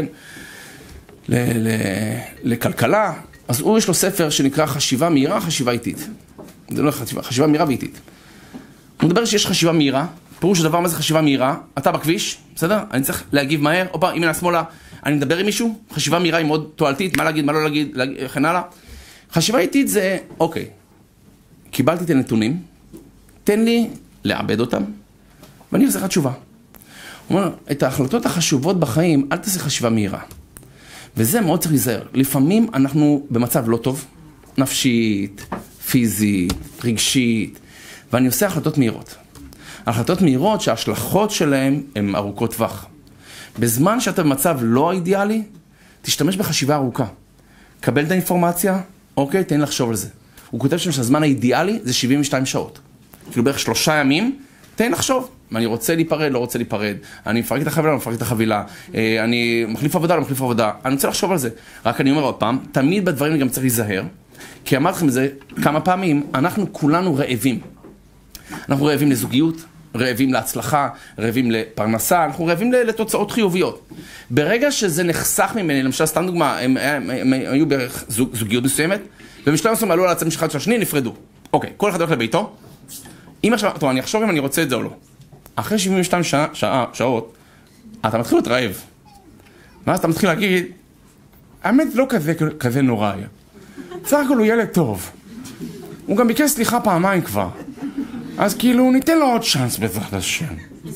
לכלכלה. אז הוא יש לו ספר שנקרא חשיבה מהירה, חשיבה איטית. זה לא חשיבה מהירה ואיטית. הוא מדבר שיש חשיבה מהירה, פירוש הדבר מה זה חשיבה מהירה, אתה בכביש, בסדר? אני צריך להגיב מהר, או פעם, אם אני שמאלה, אני מדבר עם מישהו, חשיבה מהירה היא מאוד תועלתית, מה להגיד, מה לא להגיד, וכן הלאה. חשיבה איטית זה, אוקיי, קיבלתי את הנתונים, תן לי לעבד אותם, ואני אעשה לך תשובה. הוא אומר, את ההחלטות החשובות בחיים, אל תעשה חשיבה מהירה. וזה מאוד צריך להיזהר. לפעמים אנחנו במצב לא טוב, נפשית, פיזית, רגשית, ואני עושה החלטות מהירות. החלטות מהירות שההשלכות שלהן הן ארוכות טווח. בזמן שאתה במצב לא אידיאלי, תשתמש בחשיבה ארוכה. קבל את האינפורמציה, אוקיי, תן לחשוב על זה. הוא כותב שם שהזמן האידיאלי זה 72 שעות. כאילו בערך 3 ימים, תן לחשוב. אני רוצה להיפרד, לא רוצה להיפרד. אני מפרק את החבילה, לא מפרק את החבילה. אני מחליף עבודה, לא מחליף עבודה. אני רוצה לחשוב על זה. רק אני אומר עוד פעם, תמיד בדברים אני גם צריך להיזהר. כי אמרתי לכם את זה כמה פעמים, אנחנו כולנו רעבים. אנחנו רעבים לזוגיות, רעבים להצלחה, רעבים לפרנסה, אנחנו רעבים לתוצאות חיוביות. ברגע שזה נחסך ממני, למשל, סתם דוגמה, הם היו בערך זוגיות מסוימת, ומשלם מסוים עלו על הצד אחד של השני, נפרדו. אוקיי, כל אחד הולך לביתו. אם עכשיו, טוב, אני אחשוב אם אני רוצה את זה או לא. אחרי 72 שעות, אתה מתחיל להיות רעב. ואז אתה מתחיל להגיד, האמת לא כזה נורא. סך הכל הוא ילד טוב. הוא גם ביקש סליחה פעמיים כבר. אז כאילו ניתן לו עוד צ'אנס בעזרת השם.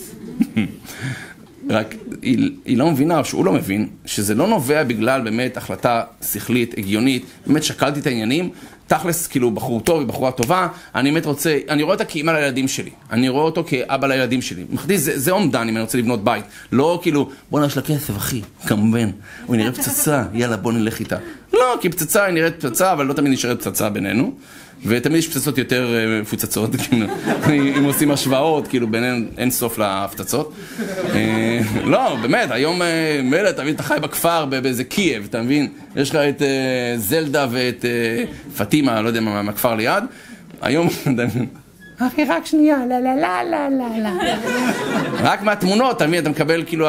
רק היא לא מבינה, או שהוא לא מבין, שזה לא נובע בגלל באמת החלטה שכלית, הגיונית, באמת שקלתי את העניינים, תכלס כאילו בחור טוב ובחורה טובה, אני באמת רוצה, אני רואה אותה כאמא לילדים שלי, אני רואה אותו כאבא לילדים שלי. מחדי, זה עומדן אם אני רוצה לבנות בית, לא כאילו, בוא נראה של הכסף אחי, כמובן, הוא נראה פצצה, יאללה בוא נלך איתה. לא, כי פצצה היא נראית פצצה, אבל לא תמיד נשארת פצצה בינינו. ותמיד יש פצצות יותר מפוצצות, אם עושים השוואות, כאילו בינינו אין סוף להפצצות. לא, באמת, היום מלא, אתה מבין, אתה חי בכפר באיזה קייב, אתה מבין? יש לך את זלדה ואת פטימה, לא יודע מה, מהכפר ליד. היום, אחי, רק שנייה, לא, לא, לא, לא, לא, לא. רק מהתמונות, אתה מבין, אתה מקבל כאילו,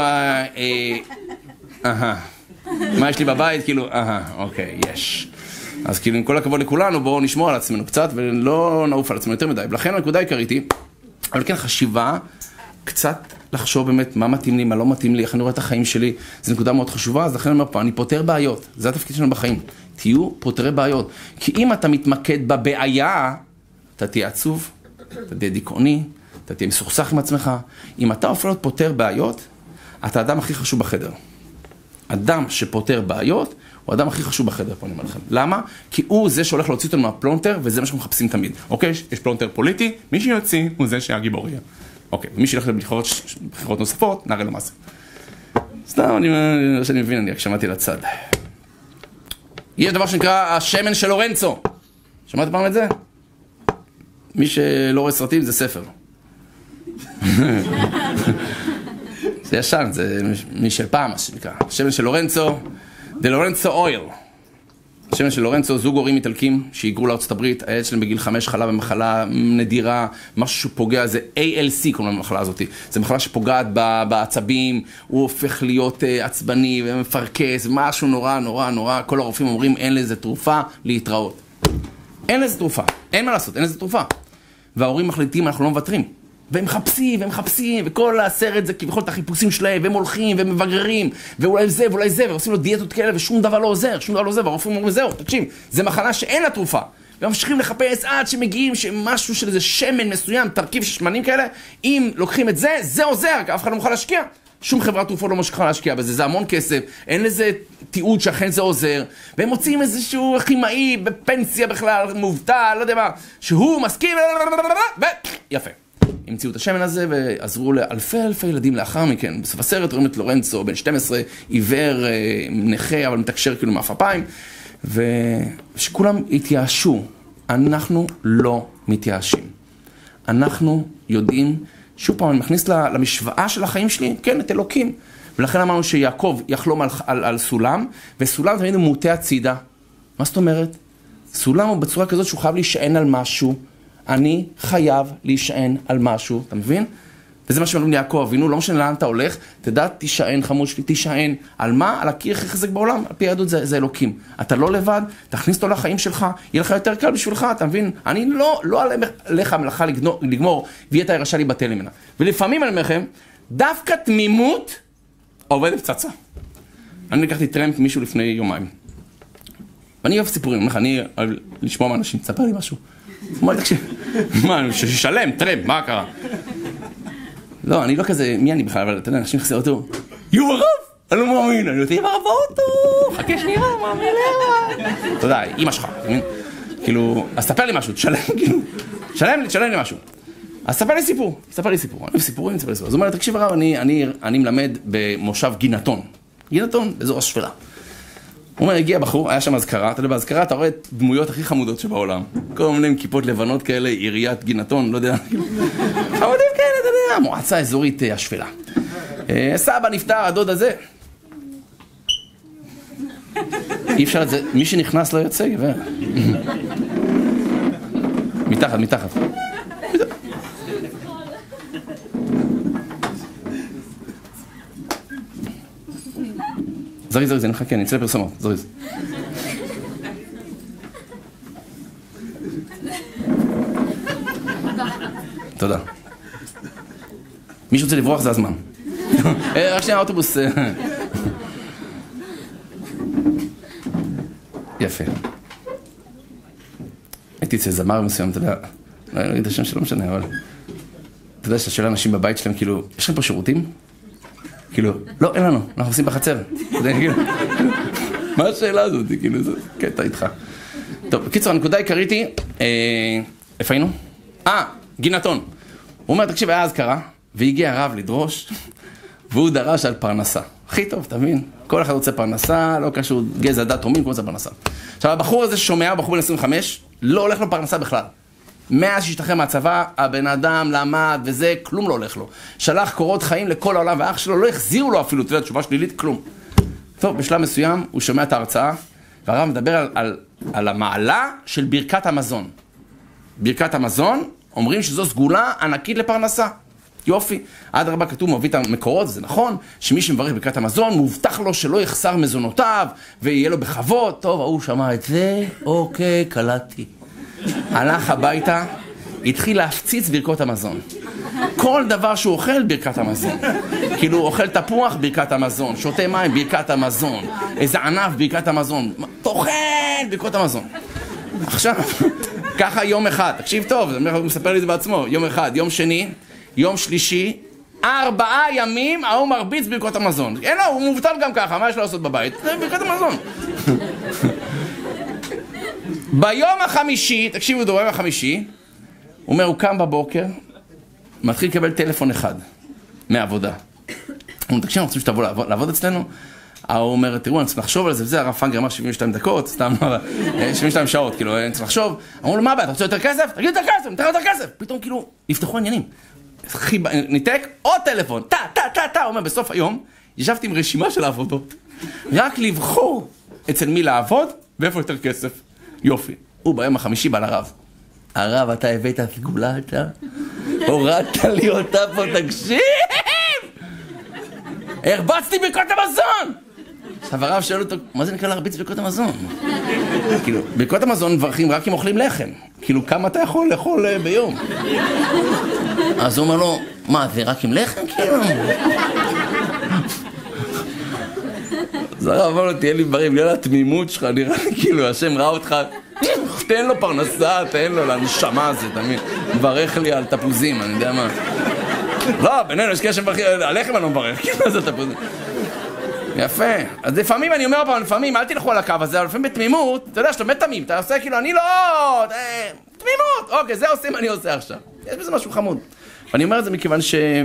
מה יש לי בבית? כאילו, אוקיי, יש. אז כאילו עם כל הכבוד לכולנו, בואו נשמור על עצמנו קצת ולא נעוף על עצמנו יותר מדי. ולכן הנקודה העיקרית היא, אבל כן חשיבה, קצת לחשוב באמת מה מתאים לי, מה לא מתאים לי, איך אני רואה את החיים שלי, זו נקודה מאוד חשובה, אז לכן אני אומר פה, אני פותר בעיות, זה התפקיד שלנו בחיים, תהיו פותרי בעיות. כי אם אתה מתמקד בבעיה, אתה תהיה עצוב, אתה תהיה דיכאוני, אתה תהיה מסוכסך עם עצמך. אם אתה אפילו פותר בעיות, אתה האדם הכי חשוב בחדר. אדם שפותר בעיות, הוא האדם הכי חשוב בחדר, פה אני אומר לכם. למה? כי הוא זה שהולך להוציא אותנו מהפלונטר, וזה מה שאנחנו מחפשים תמיד. אוקיי? יש פלונטר פוליטי, מי שיוציא הוא זה שהגיבור יהיה. אוקיי, ומי שילך לבחירות נוספות, נראה לו מה זה. סתם, שאני מבין, אני רק שמעתי לצד. יש דבר שנקרא השמן של לורנצו. שמעת פעם את זה? מי שלא רואה סרטים זה ספר. זה ישן, זה מי של פעם, מה שנקרא. השמן של לורנצו. The Lorenzo Oil. השמן של לורנצו, זוג הורים איטלקים שהיגרו לארצות הברית, הילד שלהם בגיל 5 חלה במחלה נדירה, משהו שפוגע, זה ALC קוראים למחלה הזאת. זה מחלה שפוגעת בעצבים, הוא הופך להיות עצבני ומפרקס, משהו נורא נורא נורא, כל הרופאים אומרים אין לזה תרופה להתראות. אין לזה תרופה, אין מה לעשות, אין לזה תרופה. וההורים מחליטים, אנחנו לא מוותרים. והם מחפשים, וכל הסרט זה כביכול את החיפושים שלהם, והם הולכים ומבגררים, ואולי זה ואולי זה, ועושים לו דיאטות כאלה, ושום דבר לא עוזר, והרופאים אומרים, זהו, תקשיב, זה מחלה שאין לה תרופה. וממשיכים לחפש עד שמגיעים שמשהו של איזה שמן מסוים, תרכיב של שמנים כאלה, אם לוקחים את זה, זה עוזר, אף אחד לא מוכן להשקיע. שום חברת תרופות לא מוכנה להשקיע בזה, זה המון כסף, אין לזה תיעוד שאכן זה עוזר, והם מוצאים איזשהו כימאי בפנסיה בכלל, מובטל, לא יודע מה, שהוא מסכים, יפה. המציאו את השמן הזה ועזרו לאלפי ילדים לאחר מכן. בסוף הסרט רואים את לורנצו, בן 12, עיוור, נכה, אבל מתקשר כאילו מאפיים, ושכולם התייאשו. אנחנו לא מתייאשים. אנחנו יודעים, שוב פעם, אני מכניס למשוואה של החיים שלי, כן, את אלוקים. ולכן אמרנו שיעקב יחלום על סולם, וסולם תמיד הוא מוטה הצידה. מה זאת אומרת? סולם הוא בצורה כזאת שהוא חייב להישען על משהו, אני חייב להישען על משהו, אתה מבין? וזה מה שאומרים לי יעקב אבינו, לא משנה לאן אתה הולך, תדע, תישען חמוד שלי, תישען. על מה? על הקיר הכי חזק בעולם, על פי היהדות זה אלוקים. אתה לא לבד, תכניס אותו לחיים שלך, יהיה לך יותר קל בשבילך, אתה מבין? אני לא עליך המלאכה לגמור, ויהיה אתה ירשה לי בטל ממנה. ולפעמים אני אומר לכם, דווקא תמימות עובדת פצצה. אני לקחתי טרמפ מישהו לפני יומיים. ואני אוהב סיפורים, אני אוהב לשמוע מאנשים, תספר לי משהו. מה, תקשיב, מה, ששלם, טרמפ, מה קרה? לא, אני לא כזה, מי אני בכלל, אבל אתה יודע, אנשים חסר אותו, יו הרב, אני לא מאמין, אני רוצה, יו הרב אותו, חכה שנייה, מאמין למה. אתה יודע, אמא שלך, אתה מבין? כאילו, אז תספר לי משהו, תשלם, כאילו, תשלם לי משהו. אז תספר לי סיפור, אני אוהב סיפורים, תספר לי סיפור. אז הוא אומר, תקשיב הרב, אני מלמד במושב גינתון, באזור השפלה. הוא אומר, הגיע בחור, היה שם אזכרה, אתה יודע, באזכרה אתה רואה את דמויות הכי חמודות שבעולם. כל מיני עם כיפות לבנות כאלה, עיריית גינתון, לא יודע, חמודים כאלה, אתה יודע, מועצה אזורית השפלה. סבא נפטר, הדוד הזה. אי אפשר את זה, מי שנכנס לא יוצא, גבר. מתחת. זריז, אני מחכה, אני אצא לפרסומות, זריז. תודה. מי שרוצה לברוח זה הזמן. רק שנייה, האוטובוס. יפה. הייתי אצל זמר מסוים, אתה יודע, לא אגיד את השם שלא משנה, אבל אתה יודע שאתה שואל אנשים בבית שלהם, כאילו, יש לכם פה שירותים? כאילו, לא, אין לנו, אנחנו עושים בחצר. מה השאלה הזאת? כאילו, זה קטע איתך. טוב, בקיצור, הנקודה העיקרית היא, איפה היינו? גינתון. הוא אומר, תקשיב, היה אזכרה, והגיע הרב לדרוש, והוא דרש על פרנסה. הכי טוב, תבין? כל אחד רוצה פרנסה, לא קשור גזע, דת, תומין, כל זה פרנסה. עכשיו, הבחור הזה ששומע, בחור בן 25, לא הולך לו פרנסה בכלל. מאז שהשתחרר מהצבא, הבן אדם למד וזה, כלום לא הולך לו. שלח קורות חיים לכל העולם, ואח שלו לא החזירו לו אפילו, תראה, תשובה שלילית, כלום. טוב, בשלב מסוים, הוא שומע את ההרצאה, והרב מדבר על המעלה של ברכת המזון. ברכת המזון, אומרים שזו סגולה ענקית לפרנסה. יופי. עד הרבה כתוב, מביא את המקורות, זה נכון, שמי שמברך ברכת המזון, מובטח לו שלא יחסר מזונותיו, ויהיה לו בכבוד. טוב, הוא שמע את זה, אוקיי, קלטתי. הלך הביתה, התחיל להפציץ ברכות המזון. כל דבר שהוא אוכל, ברכת המזון. כאילו, הוא אוכל תפוח, ברכת המזון. שותה מים, ברכת המזון. איזה ענף, ברכת המזון. תאכל, ברכות המזון. עכשיו, ככה יום אחד. תקשיב טוב, הוא מספר לי את זה בעצמו. יום אחד, יום שני, יום שלישי, 4 ימים, הוא מרביץ ברכות המזון. אין לו, הוא מובטל גם ככה, מה יש לו לעשות בבית? זה ברכת המזון. ביום החמישי, תקשיבו, ביום החמישי, הוא אומר, הוא קם בבוקר, מתחיל לקבל טלפון אחד מהעבודה. הוא אומר, תקשיב, אנחנו רוצים שתבוא לעבוד אצלנו? הוא אומר, תראו, אני צריך לחשוב על זה, וזה, הרב פנגר אמר 72 דקות, סתם, 72 שעות, כאילו, אני צריך לחשוב. אמרו לו, מה הבעיה, אתה רוצה יותר כסף? תגיד יותר כסף, נתן יותר כסף. פתאום, כאילו, נפתחו עניינים. ניתק עוד טלפון, הוא אומר, בסוף היום, ישבתי עם רשימה של העבודות, רק לבחור אצל מי לעבוד, ואיפה יותר כסף. יופי. הוא ביום החמישי בא לרב. הרב, אתה הבאת סגולה, אתה? הורדת לי אותה פה, תקשיב! הרבצתי ברכות המזון! עכשיו הרב שואל אותו, מה זה נקרא להרביץ ברכות המזון? כאילו, ברכות המזון מברכים רק אם אוכלים לחם. כאילו, כמה אתה יכול לאכול ביום? אז הוא אומר לו, מה, זה רק עם לחם? כאילו... אז הרב אמר לו, תהיה לי בריא, בגלל התמימות שלך, נראה לי כאילו, השם ראה אותך, תן לו פרנסה, תן לו לנשמה הזה, תמיד. מברך לי על תפוזים, אני יודע מה. לא, בינינו, יש קשר מברך, עליכם אני לא מברך, כי מה זה תפוזים? יפה. אז לפעמים, אני אומר פעם, לפעמים, אל תלכו על הקו הזה, אבל לפעמים בתמימות, אתה יודע, שאתה באמת תמים, אתה עושה כאילו, אני לא... תמימות! אוקיי, זה עושים, אני עושה עכשיו. יש בזה משהו חמוד. ואני אומר את זה מכיוון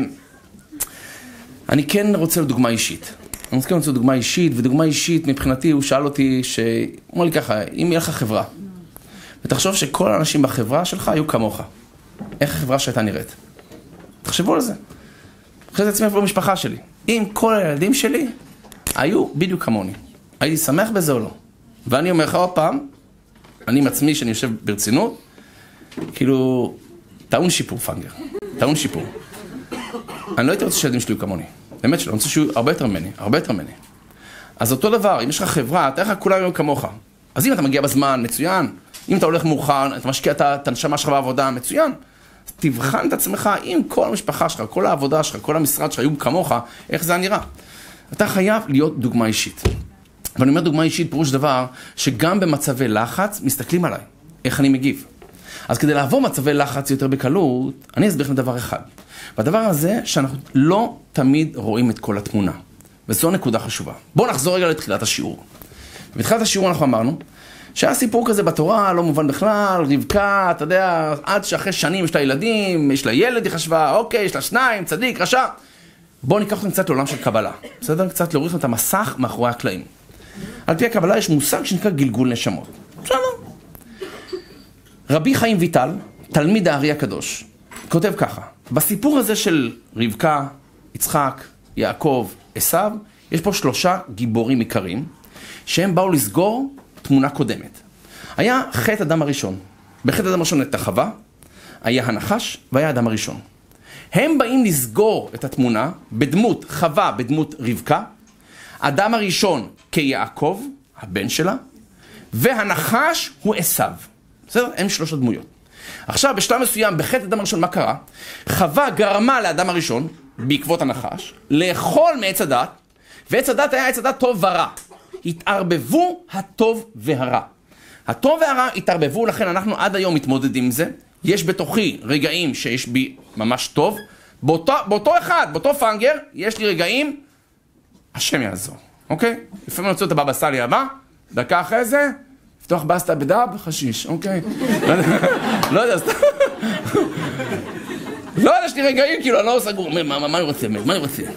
אני כן רוצה לדוגמה אישית. אני רוצה לדוגמה אישית, ודוגמה אישית מבחינתי הוא שאל אותי, הוא אומר לי ככה, אם יהיה לך חברה, ותחשוב שכל האנשים בחברה שלך היו כמוך, איך החברה שהייתה נראית? תחשבו על זה. אחרי זה עצמי איפה במשפחה שלי. אם כל הילדים שלי היו בדיוק כמוני, הייתי שמח בזה או לא? ואני אומר לך עוד פעם, אני עם עצמי שאני יושב ברצינות, כאילו, טעון שיפור פנגר, טעון שיפור. אני לא הייתי רוצה שהילדים שלי יהיו כמוני. באמת שלא, אני רוצה שיהיו הרבה יותר ממני, הרבה יותר ממני. אז אותו דבר, אם יש לך חברה, אתה איך כולם יהיו כמוך. אז אם אתה מגיע בזמן, מצוין. אם אתה הולך מאוחר, אתה משקיע את הנשמה שלך בעבודה, מצוין. אז תבחן את עצמך, אם כל המשפחה שלך, כל העבודה שלך, כל המשרד שלך היו כמוך, איך זה נראה. אתה חייב להיות דוגמה אישית. ואני אומר דוגמה אישית, פירוש דבר, שגם במצבי לחץ מסתכלים עליי, איך אני מגיב. אז כדי לעבור מצבי לחץ יותר בקלות, אני אסביר לכם דבר אחד. והדבר הזה שאנחנו לא תמיד רואים את כל התמונה. וזו נקודה חשובה. בואו נחזור רגע לתחילת השיעור. בתחילת השיעור אנחנו אמרנו, שהיה סיפור כזה בתורה, לא מובן בכלל, רבקה, אתה יודע, עד שאחרי שנים יש לה ילדים, יש לה ילד, היא חשבה, אוקיי, יש לה שניים, צדיק, רשע. בואו ניקח אותם קצת לעולם של קבלה. בסדר? קצת להוריד את המסך מאחורי הקלעים. על פי הקבלה יש מושג שנקרא גלגול נשמות. בסדר? רבי חיים ויטל, תלמיד הארי הקדוש, כותב ככה, בסיפור הזה של רבקה, יצחק, יעקב, עשיו, יש פה 3 גיבורים עיקריים, שהם באו לסגור תמונה קודמת. היה חטא אדם הראשון. בחטא אדם הראשון הייתה חווה, היה הנחש והיה אדם הראשון. הם באים לסגור את התמונה בדמות חווה, בדמות רבקה, אדם הראשון כיעקב, הבן שלה, והנחש הוא עשיו. בסדר? הם 3 דמויות. עכשיו, בשלב מסוים, בחטא אדם הראשון, מה קרה? חווה גרמה לאדם הראשון, בעקבות הנחש, לאכול מעץ הדת, ועץ הדת היה עץ הדת טוב ורע. התערבבו הטוב והרע. הטוב והרע התערבבו, לכן אנחנו עד היום מתמודדים עם זה. יש בתוכי רגעים שיש בי ממש טוב. באותו אחד, באותו פנגר, יש לי רגעים, השם יעזור. אוקיי? לפעמים אני רוצה את הבבא סאלי הבא, דקה אחרי זה, לפתוח בסטה בדב, חשיש, אוקיי? לא יודע, סתם. לא יודע, יש לי רגעים, כאילו, אני לא סגור. מה אני רוצה? מה אני רוצה?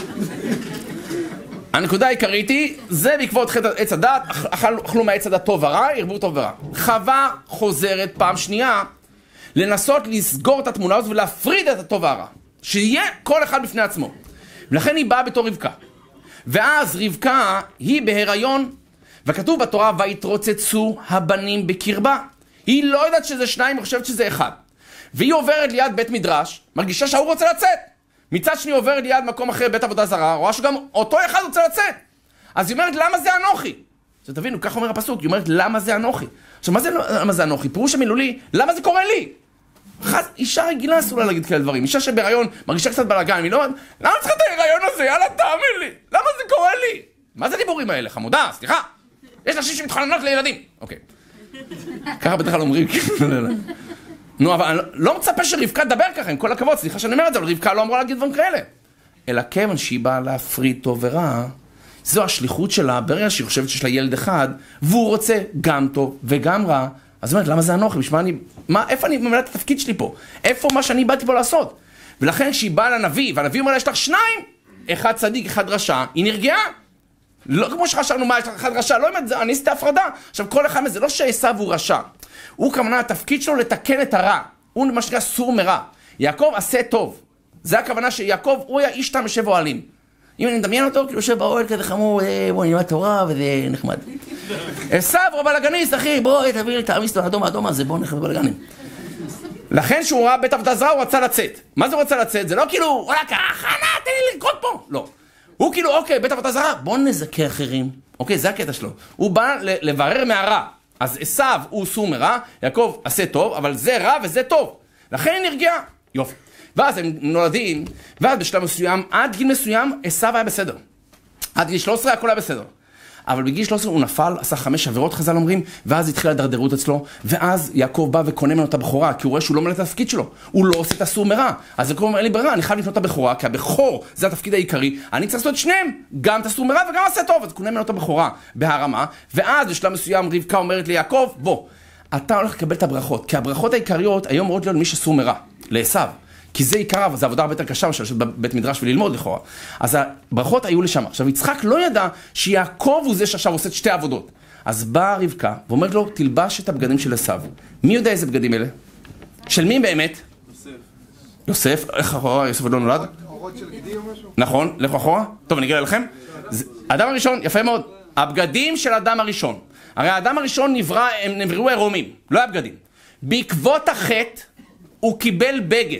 הנקודה העיקרית היא, זה בעקבות חטא עץ הדת, אכלו מהעץ הדת טוב ורע, הרבו טוב ורע. חווה חוזרת פעם שנייה, לנסות לסגור את התמונה הזאת ולהפריד את הטוב והרע. שיהיה כל אחד בפני עצמו. ולכן היא באה בתור רבקה. ואז רבקה היא בהיריון, וכתוב בתורה, ויתרוצצו הבנים בקרבה. היא לא יודעת שזה 2, היא חושבת שזה 1. והיא עוברת ליד בית מדרש, מרגישה שהוא רוצה לצאת. מצד שני עוברת ליד מקום אחר, בית עבודה זרה, רואה שגם אותו אחד רוצה לצאת. אז היא אומרת, למה זה אנוכי? אז תבינו, כך אומר הפסוק, היא אומרת, למה זה אנוכי? עכשיו, מה זה למה זה אנוכי? פירוש המילולי, למה זה קורה לי? אישה רגילה אסור לה להגיד כאלה דברים. אישה שבהיריון מרגישה קצת בלגן, היא לא אומרת, למה צריכה את ההיריון הזה? יאללה, תאמין לי. למה זה קורה לי? מה זה הדיבורים האלה? חמודה, סליחה. יש נשים שמתחננות לילדים. אוקיי. ככה בדרך כלל אומרים, נו, אבל אני לא מצפה שרבקה תדבר ככה, עם כל הכבוד, סליחה שאני אומר את זה, אבל רבקה לא אמורה להגיד דברים כאלה. אלא כיוון שהיא באה להפריד טוב ורע, זו השליחות שלה, ברגע שהיא חושבת שיש לה ילד אחד, והוא רוצה גם טוב וגם רע, אז אומרת, למה זה אנוכי? איפה אני ממלא את התפקיד שלי פה? איפה מה שאני באתי פה לעשות? ולכן כשהיא באה לנביא, והנביא אומר לה, יש לך 2, אחד צדיק, אחד רשע, היא נרגעה. לא כמו שחשבנו, מה, יש לך אחד רשע, לא אומרת, אני עשיתי הפרדה. עכשיו, כל אחד מזה, לא שעשיו הוא רשע. הוא כמובן, התפקיד שלו לתקן את הרע. הוא מה שנקרא סור מרע. יעקב עשה טוב. זה הכוונה שיעקב, הוא היה איש תם יושב אוהלים. אם אני מדמיין אותו, כאילו יושב באוהל כזה חמור, בוא נלמד תורה וזה נחמד. עשיו הוא בלגניסט, אחי, בוא תביא לי, תעמיס לו האדום הזה, בוא נחמד בלגנים. לכן שהוא ראה בית עבודה זרה, הוא רצה לצאת. מה זה רצה לצאת? זה לא כאילו, וואלה, ככה, תן לי לרקוד פה. לא. הוא כאילו, אוקיי, בית עבודה זרה, בוא נזכה אחרים. אוקיי, זה הקטע שלו. הוא בא לברר מהרע. אז עשיו הוא סור מרע, יעקב עשה טוב, אבל זה רע וזה טוב. לכן היא נרגעה. יופי. ואז הם נולדים, ואז בשלב מסוים, עד גיל מסוים, עשיו היה בסדר. עד גיל 13 הכל היה בסדר. אבל בגיל 13 הוא נפל, עשה 5 עבירות חז"ל אומרים, ואז התחילה הדרדרות אצלו, ואז יעקב בא וקונה ממנו את הבכורה, כי הוא רואה שהוא לא מלא את התפקיד שלו, הוא לא עושה את הסור מרע. אז יעקב אומר, אין לי ברירה, אני חייב לקנות את הבכורה, כי הבכור זה התפקיד העיקרי, אני צריך לעשות את שניהם, גם את הסור מרע וגם עשה טוב, אז קונה ממנו את הבכורה בהרמה, ואז בשלב מסוים רבקה אומרת ליעקב, בוא, אתה הולך לקבל את הברכות, כי הברכות העיקריות היום מאוד להיות מי שסור מרע, לעשיו. כי זה עיקר, זה עבודה הרבה יותר קשה של לשבת בבית מדרש וללמוד לכאורה. אז הברכות היו לשם. עכשיו, יצחק לא ידע שיעקב הוא זה שעכשיו עושה את 2 עבודות. אז באה רבקה ואומרת לו, תלבש את הבגדים של עשיו. מי יודע איזה בגדים אלה? של מי באמת? יוסף. איך אחורה? יוסף עוד לא נולד? אורות של גדי או משהו? נכון, לכו אחורה. טוב, אני אגיד לכם. אדם הראשון, יפה מאוד. הבגדים של אדם הראשון. הרי האדם הראשון הם נבראו עירומים, לא הבגדים. בעקבות החטא הוא קיבל בגד.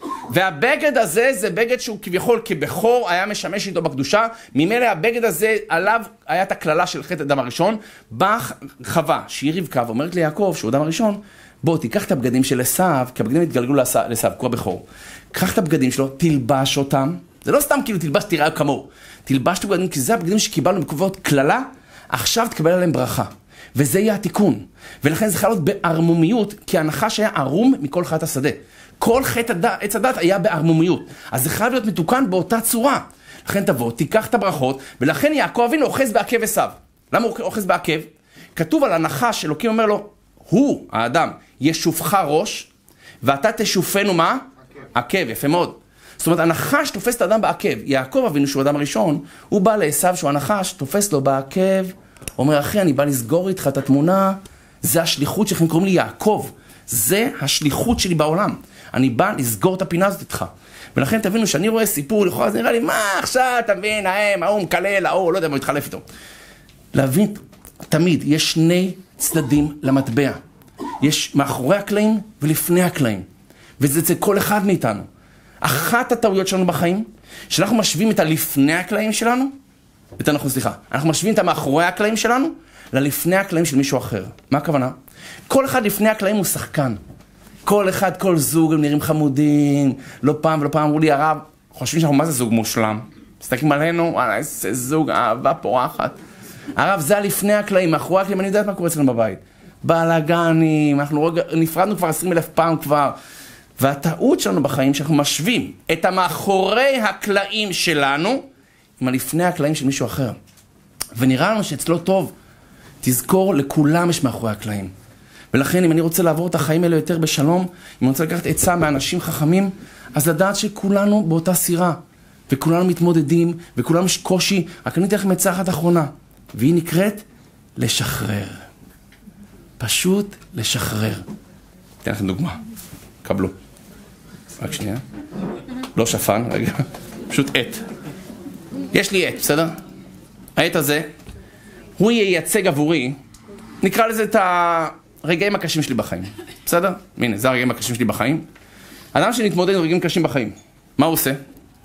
והבגד הזה זה בגד שהוא כביכול כבכור היה משמש איתו בקדושה, ממילא הבגד הזה עליו היה את הכללה של חטא אדם הראשון. באה חווה שהיא רבקה ואומרת ליעקב שהוא אדם הראשון, בוא תיקח את הבגדים של עשיו, כי הבגדים התגלגלו לעשיו, הוא הבכור, קח את הבגדים שלו, תלבש אותם, זה לא סתם כאילו תלבש תראה כמוהו, תלבש את הבגדים כי זה הבגדים שקיבלנו מקובעות כללה, עכשיו תקבל עליהם ברכה, וזה יהיה התיקון, ולכן זה חייב להיות בערמומיות, כי הנחש היה ערום מכל חטאת השדה. כל חטא עץ הדת היה בערמומיות. אז זה חייב להיות מתוקן באותה צורה. לכן תבוא, תיקח את הברכות, ולכן יעקב אבינו אוחז בעקב עשיו. למה הוא אוחז בעקב? כתוב על הנחש, אלוקים אומר לו, הוא, האדם, ישופך ראש, ואתה תשופנו מה? עקב, יפה מאוד. זאת אומרת, הנחש תופס את האדם בעקב. יעקב אבינו שהוא האדם הראשון, הוא בא לעשיו שהוא הנחש, תופס לו בעקב, אומר, אחי, אני בא לסגור איתך את התמונה, זה השליחות שלכם, קוראים לי יעקב. זה השליחות שלי בעולם. אני בא לסגור את הפינה הזאת איתך. ולכן תבינו שאני רואה סיפור, לכאורה זה נראה לי, מה עכשיו, תבין, ההוא מקלל, ההוא, לא יודע מה יתחלף איתו. להבין, תמיד, יש 2 צדדים למטבע. יש מאחורי הקלעים ולפני הקלעים. וזה אצל כל אחד מאיתנו. אחת הטעויות שלנו בחיים, שאנחנו משווים את הלפני הקלעים שלנו, אנחנו משווים את המאחורי הקלעים שלנו, ללפני הקלעים של מישהו אחר. מה הכוונה? כל אחד לפני הקלעים הוא שחקן. כל אחד, כל זוג, הם נראים חמודים. לא פעם ולא פעם אמרו לי, הרב, חושבים שאנחנו מה זה זוג מושלם? מסתכלים עלינו, וואלה, איזה זוג, אהבה פורחת. הרב, זה לפני הקלעים, מאחורי הקלעים, אני יודעת מה קורה אצלנו בבית. בלגנים, אנחנו נפרדנו כבר 20,000 פעם כבר. והטעות שלנו בחיים, שאנחנו משווים את המאחורי הקלעים שלנו, עם הלפני הקלעים של מישהו אחר. ונראה לנו שאצלו טוב, תזכור, לכולם יש מאחורי הקלעים. ולכן אם אני רוצה לעבור את החיים האלה יותר בשלום, אם אני רוצה לקחת עצה מאנשים חכמים, אז לדעת שכולנו באותה סירה, וכולנו מתמודדים, וכולנו יש קושי, רק אני אתן לכם עצה אחת אחרונה, והיא נקראת לשחרר. פשוט לשחרר. אתן לכם דוגמה, קבלו. רק שנייה. לא שפן, רגע. פשוט עת. יש לי עת, בסדר? העת הזה, הוא ייצג עבורי, נקרא לזה את הרגעים הקשים שלי בחיים. בסדר? הנה, זה הרגעים הקשים שלי בחיים. אדם שנתמודד עם רגעים קשים בחיים, מה הוא עושה?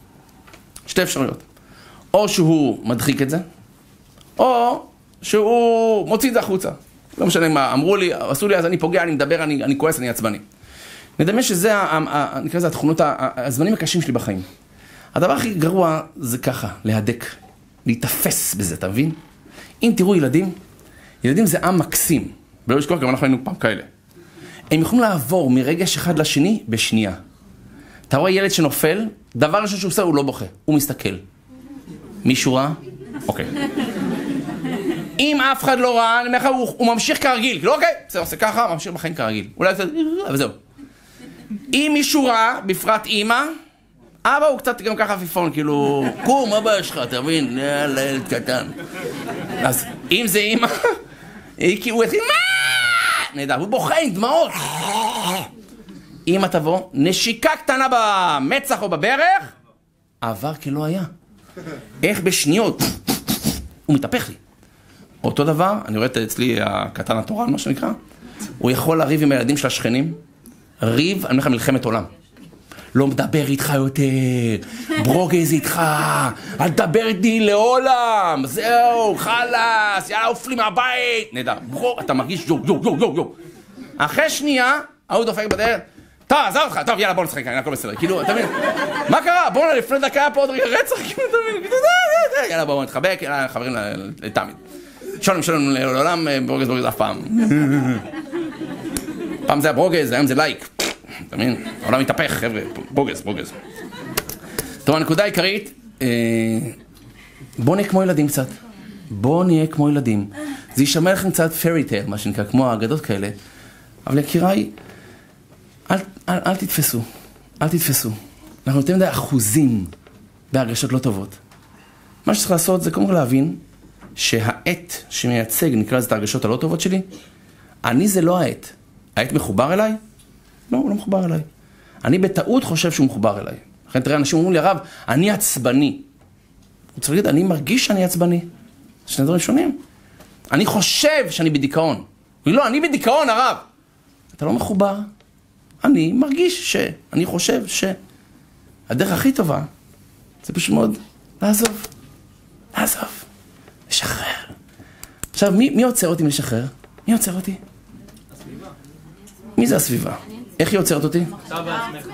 2 אפשרויות. או שהוא מדחיק את זה, או שהוא מוציא את זה החוצה. לא משנה מה, אמרו לי, עשו לי, אז אני פוגע, אני מדבר, אני כועס, אני עצבני. נדמה שזה, נקרא לזה התכונות, הזמנים הקשים שלי בחיים. הדבר הכי גרוע זה ככה, להדק, להתאפס בזה, אתה מבין? אם תראו ילדים זה עם מקסים, ולא לשכוח, גם אנחנו היינו פעם כאלה. הם יכולים לעבור מרגש אחד לשני בשנייה. אתה רואה ילד שנופל, דבר ראשון שהוא עושה, הוא לא בוכה, הוא מסתכל. מישהו ראה? אוקיי. אם אף אחד לא ראה, הוא ממשיך כרגיל, כאילו אוקיי, זה עושה ככה, ממשיך בחיים כרגיל. אולי קצת, וזהו. אם מישהו ראה, בפרט אמא, אבא הוא קצת גם ככה עפיפון, כאילו, קום, מה הבעיה שלך, אתה מבין? ילד קטן. אז אם זה אמא, הוא יתחיל, מה? נהדר, הוא בוכה עם דמעות. אמא תבוא, נשיקה קטנה במצח או בברך, עבר כלא היה. איך בשניות, הוא מתהפך לי. אותו דבר, אני רואה אצלי הקטן התורן, מה שנקרא, הוא יכול לריב עם הילדים של השכנים, ריב, אני אומר לך מלחמת עולם. לא מדבר איתך יותר, ברוגז איתך, אל תדבר איתי לעולם, זהו, חלס, יאללה, עוף לי מהבית, נדע, אתה מרגיש יו. אחרי שנייה, ההוא דופק בדלת, טוב, עזוב אותך, טוב, יאללה, בוא נשחק, הכל בסדר. כאילו, אתה מבין? מה קרה? בואו לפני דקה היה פה עוד רגע רצח, כאילו, אתה מבין? יאללה, בואו נתחבק, יאללה, חברים לתמיד. שלום לעולם, ברוגז אף פעם. פעם זה היה ברוגז, היום זה לייק. אתה מבין? העולם מתהפך, חבר'ה, ברוגז. טוב, הנקודה העיקרית, בואו נהיה כמו ילדים קצת. בואו נהיה כמו ילדים. זה יישמע לכם קצת fairy tale, מה שנקרא, כמו האגדות כאלה. אבל יקיריי, אל תתפסו. אנחנו נותנים די אחוזים בהרגשות לא טובות. מה שצריך לעשות זה כמו להבין שהעת שמייצג, נקרא לזה את ההרגשות הלא טובות שלי, אני זה לא העת. העת מחובר אליי? לא, הוא לא מחובר אליי. אני בטעות חושב שהוא מחובר אליי. לכן תראה, אנשים אומרים לי, הרב, אני עצבני. הוא צריך להגיד, אני מרגיש שאני עצבני. שני דברים שונים. אני חושב שאני בדיכאון. לא, אני בדיכאון, הרב. אתה לא מחובר. אני מרגיש אני חושב שהדרך הכי טובה זה פשוט מאוד לעזוב. לשחרר. עכשיו, מי עוצר אותי מלשחרר? מי עוצר אותי? הסביבה. מי זה הסביבה? איך היא עוצרת אותי? אתה בעצמך.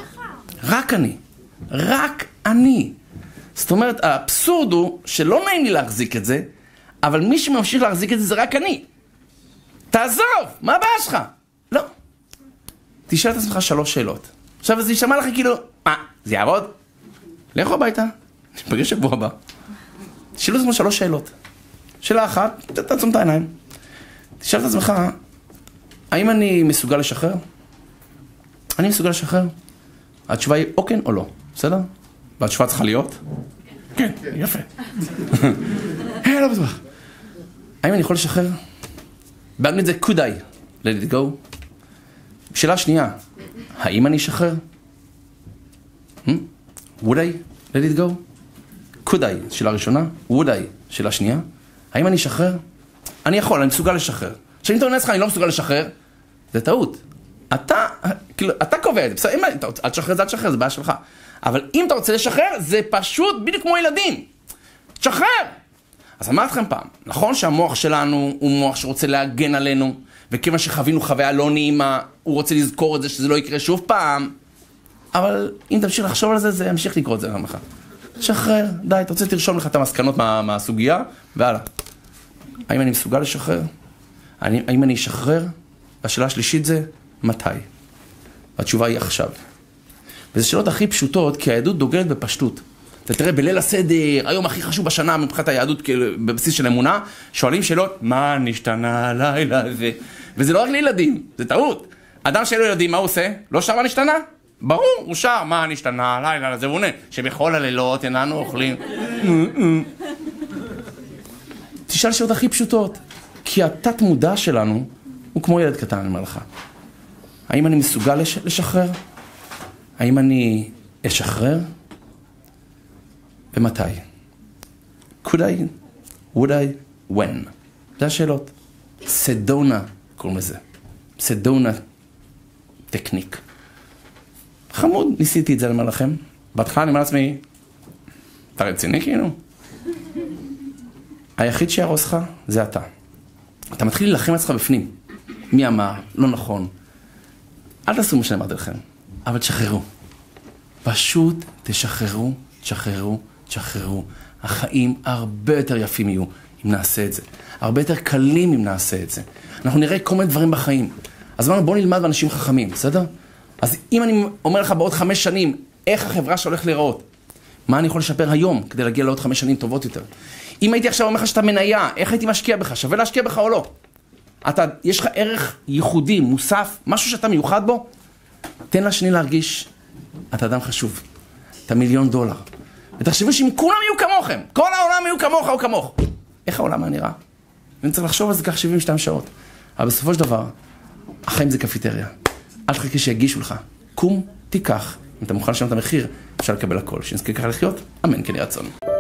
רק אני. זאת אומרת, האבסורד הוא שלא נעים לי להחזיק את זה, אבל מי שממשיך להחזיק את זה רק אני. תעזוב, מה הבעיה שלך? לא. תשאל את עצמך 3 שאלות. עכשיו, זה יישמע לך כאילו, מה, זה יעבוד? לכו הביתה, נפגש שבוע הבא. תשאלו את עצמך 3 שאלות. שאלה אחת, תעצום את העיניים. תשאל את עצמך, האם אני מסוגל לשחרר? אני מסוגל לשחרר? התשובה היא או כן או לא, בסדר? והתשובה צריכה להיות? כן, יפה. לא בטוח. האם אני יכול לשחרר? באנגלית זה could I let it go? שאלה שנייה, האם אני אשחרר? would I let it go? could I, שאלה ראשונה, would I, שאלה שנייה, האם אני אשחרר? אני יכול, אני מסוגל לשחרר. כשאני תאמר לך, אני לא מסוגל לשחרר, זה טעות. אתה קובע את זה, בסדר, אם אתה תשחרר, זה תשחרר, זה בעיה שלך. אבל אם אתה רוצה לשחרר, זה פשוט בדיוק כמו ילדים. תשחרר! אז אמרתי לכם פעם, נכון שהמוח שלנו הוא מוח שרוצה להגן עלינו, וכיוון שחווינו חוויה לא נעימה, הוא רוצה לזכור את זה, שזה לא יקרה שוב פעם. אבל אם תמשיך לחשוב על זה, זה ימשיך לקרות את זה גם לך. תשחרר, די, אתה רוצה תרשום לך את המסקנות מהסוגיה, והלאה. האם אני מסוגל לשחרר? האם אני אשחרר? והשאלה השלישית זה, מתי? והתשובה היא עכשיו. וזה שאלות הכי פשוטות, כי היהדות דוגלת בפשטות. אתה תראה, בליל הסדר, היום הכי חשוב בשנה מבחינת היהדות בבסיס של אמונה, שואלים שאלות, מה נשתנה הלילה הזה? וזה לא רק לילדים, זה טעות. אדם שאין לו ילדים, מה הוא עושה? לא שר מה נשתנה? ברור, הוא שר, מה נשתנה הלילה הזה? הוא עונה, שבכל הלילות איננו אוכלים. תשאל שאלות הכי פשוטות, כי התת מודע שלנו הוא כמו ילד קטן, אני אומר לך. האם אני מסוגל לשחרר? האם אני אשחרר? ומתי? could I? would I? when? זה השאלות. סדונה, קוראים לזה. סדונה טכניק. חמוד, ניסיתי את זה, אני אומר לכם. בהתחלה אני אומר לעצמי, אתה רציני כאילו? היחיד שיהרוס לך זה אתה. אתה מתחיל להילחם עצמך בפנים. מי אמר? לא נכון. אל תעשו מה שאני אמרתי לכם, אבל תשחררו. פשוט תשחררו, תשחררו. החיים הרבה יותר יפים יהיו אם נעשה את זה. הרבה יותר קלים אם נעשה את זה. אנחנו נראה כל מיני דברים בחיים. אז אמרנו, בוא נלמד באנשים חכמים, בסדר? אז אם אני אומר לך בעוד 5 שנים, איך החברה שהולך להיראות? מה אני יכול לשפר היום כדי להגיע לעוד 5 שנים טובות יותר? אם הייתי עכשיו אומר לך שאתה מניה, איך הייתי משקיע בך? שווה להשקיע בך או לא? יש לך ערך ייחודי, מוסף, משהו שאתה מיוחד בו? תן לשני להרגיש, אתה אדם חשוב. אתה $1,000,000. ותחשבו שאם כולם יהיו כמוכם, כל העולם יהיו כמוך או כמוך. איך העולם נראה? ואני צריך לחשוב על זה כך 72 שעות. אבל בסופו של דבר, החיים זה קפיטריה. אל תחכה שיגישו לך. קום, תיקח. אם אתה מוכן לשלם את המחיר, אפשר לקבל הכל. שנזכה ככה לחיות, אמן כן יהיה רצון.